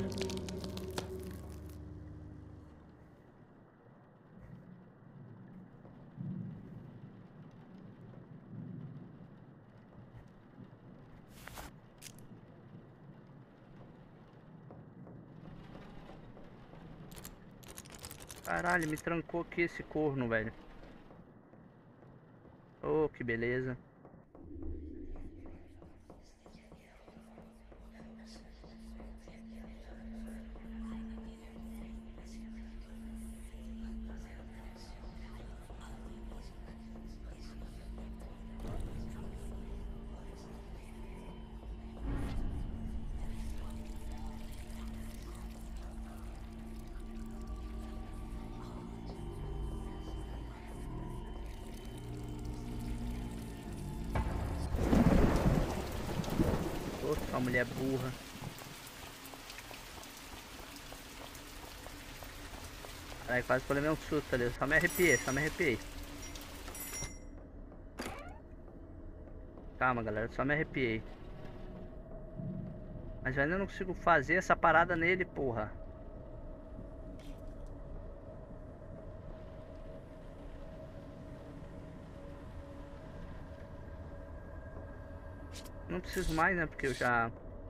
Caralho, me trancou aqui esse corno, velho. Oh, que beleza. Uma mulher burra. Aí quase que eu levei um susto ali. Eu só me arrepiei, só me arrepiei. Calma, galera, só me arrepiei. Mas eu ainda não consigo fazer essa parada nele, porra. Não preciso mais, né? Porque eu já...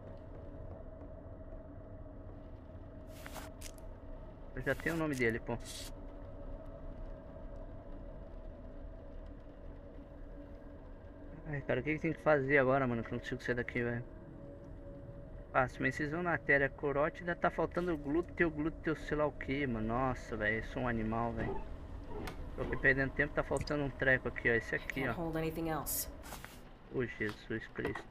Eu já tenho o nome dele, pô. Ai, cara, o que que tem que fazer agora, mano? Que eu não consigo sair daqui, velho. Fácil, uma incisão na artéria carótida, tá faltando glúteo, glúteo, sei lá o que, mano. Nossa, velho, eu sou um animal, velho. Tô aqui perdendo tempo, tá faltando um treco aqui, ó. Esse aqui, ó. Hold anything else. Ô, Jesus Cristo.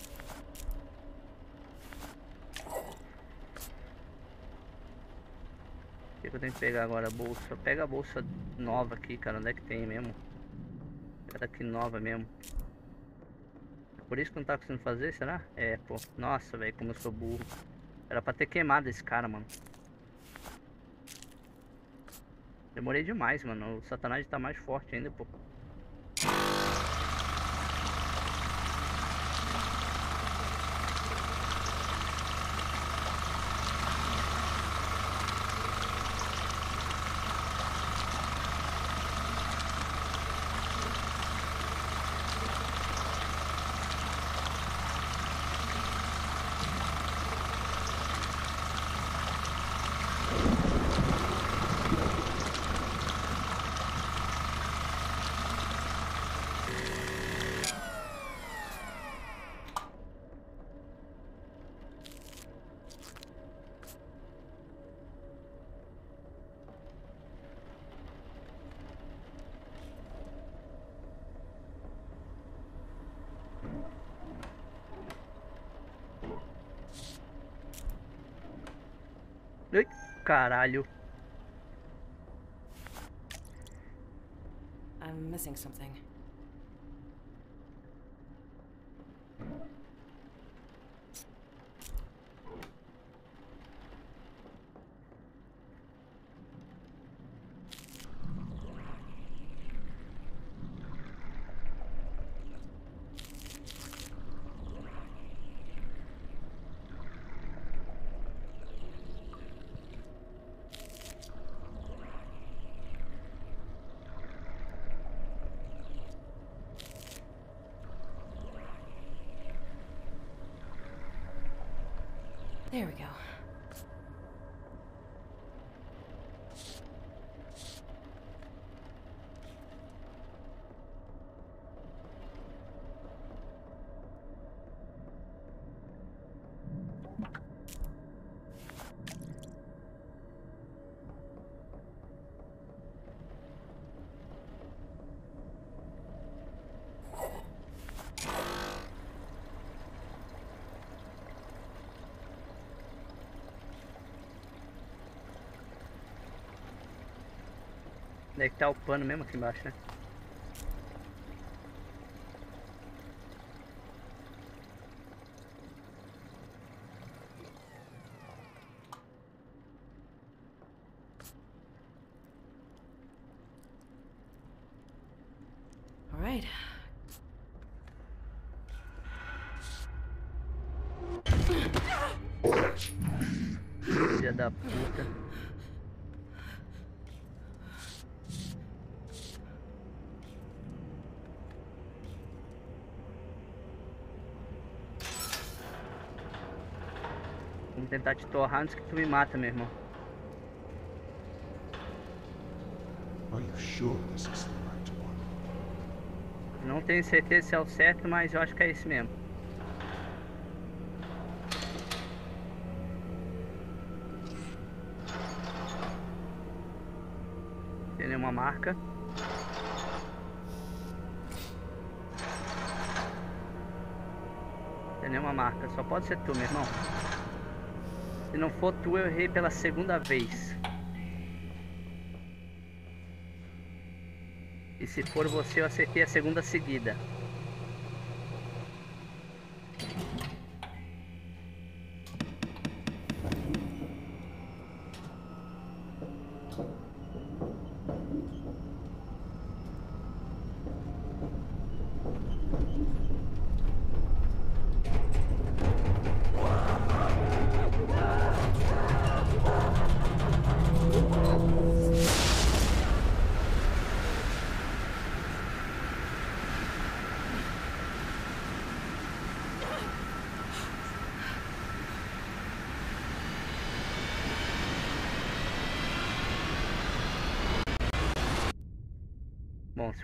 O que que eu tenho que pegar agora? A bolsa. Pega a bolsa nova aqui, cara. Onde é que tem mesmo? Pega aqui nova mesmo. Por isso que não tá conseguindo fazer, será? É, pô. Nossa, velho, como eu sou burro. Era pra ter queimado esse cara, mano. Demorei demais, mano. O Satanás tá mais forte ainda, pô. Ai, caralho. I'm missing something. There we go. Onde é que tá o pano mesmo aqui embaixo, né? All right. Filha da puta. Vamos tentar te torrar antes que tu me mata, meu irmão. Are you sure this is the right one? Não tenho certeza se é o certo, mas eu acho que é esse mesmo. Tem nenhuma marca. Tem nenhuma marca, só pode ser tu, meu irmão. Se não for tu, eu errei pela segunda vez. E se for você, eu acertei a segunda seguida.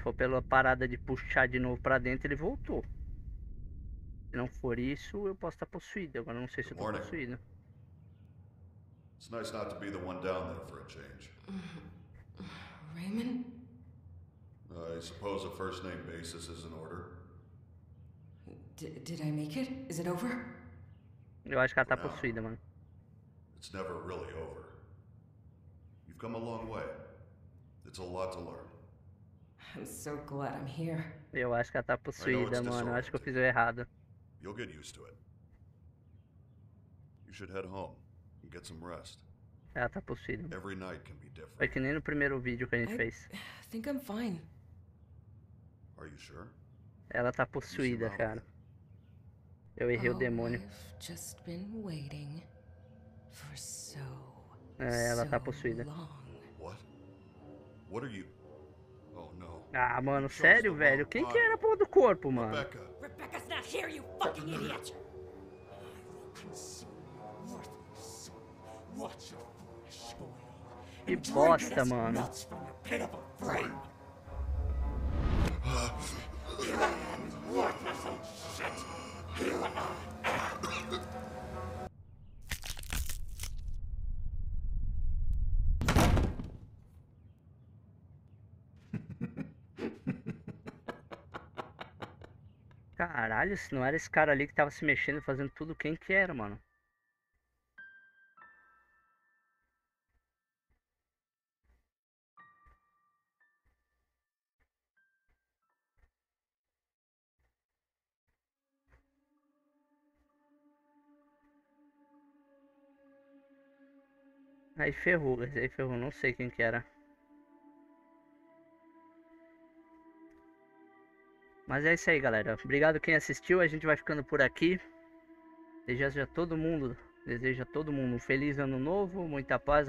for pela parada de puxar de novo pra dentro, ele voltou. Se não for isso, eu posso estar possuído. Agora eu não sei se eu tô Morning. possuído. It's nice not to be the one down there for a change. Raymond? I suppose a first name basis is in order. D did I make it? Is it over? Eu acho que ela tá For now. possuída, mano. It's never really over. You've come a long way. It's a lot to learn. I'm so glad I'm here. Eu acho que ela tá possuída, mano. Eu acho que eu fiz o errado. You'll get used to it. You should head home and get some rest. Ela tá possuída. Every night can be different. Foi que nem no primeiro vídeo que a gente I fez. think I'm fine. Are you sure? Ela tá possuída, cara. Eu errei o Oh, demônio. I've just been waiting for so, É, ela tá so possuída. long. What? What are you? Oh no. Ah, mano, sério, velho? Quem que era a porra do corpo, mano? Rebecca. Rebecca's not here, you fucking idiot! Watch your foolish boy. Que bosta, mano. Nuts from your pitiful brain. Worthless old shit. You and I. Caralho, se não era esse cara ali que tava se mexendo, fazendo tudo, quem que era, mano? Aí ferrou, esse aí ferrou, não sei quem que era. Mas é isso aí, galera. Obrigado quem assistiu, a gente vai ficando por aqui. Desejo a todo mundo, desejo a todo mundo um feliz ano novo, muita paz.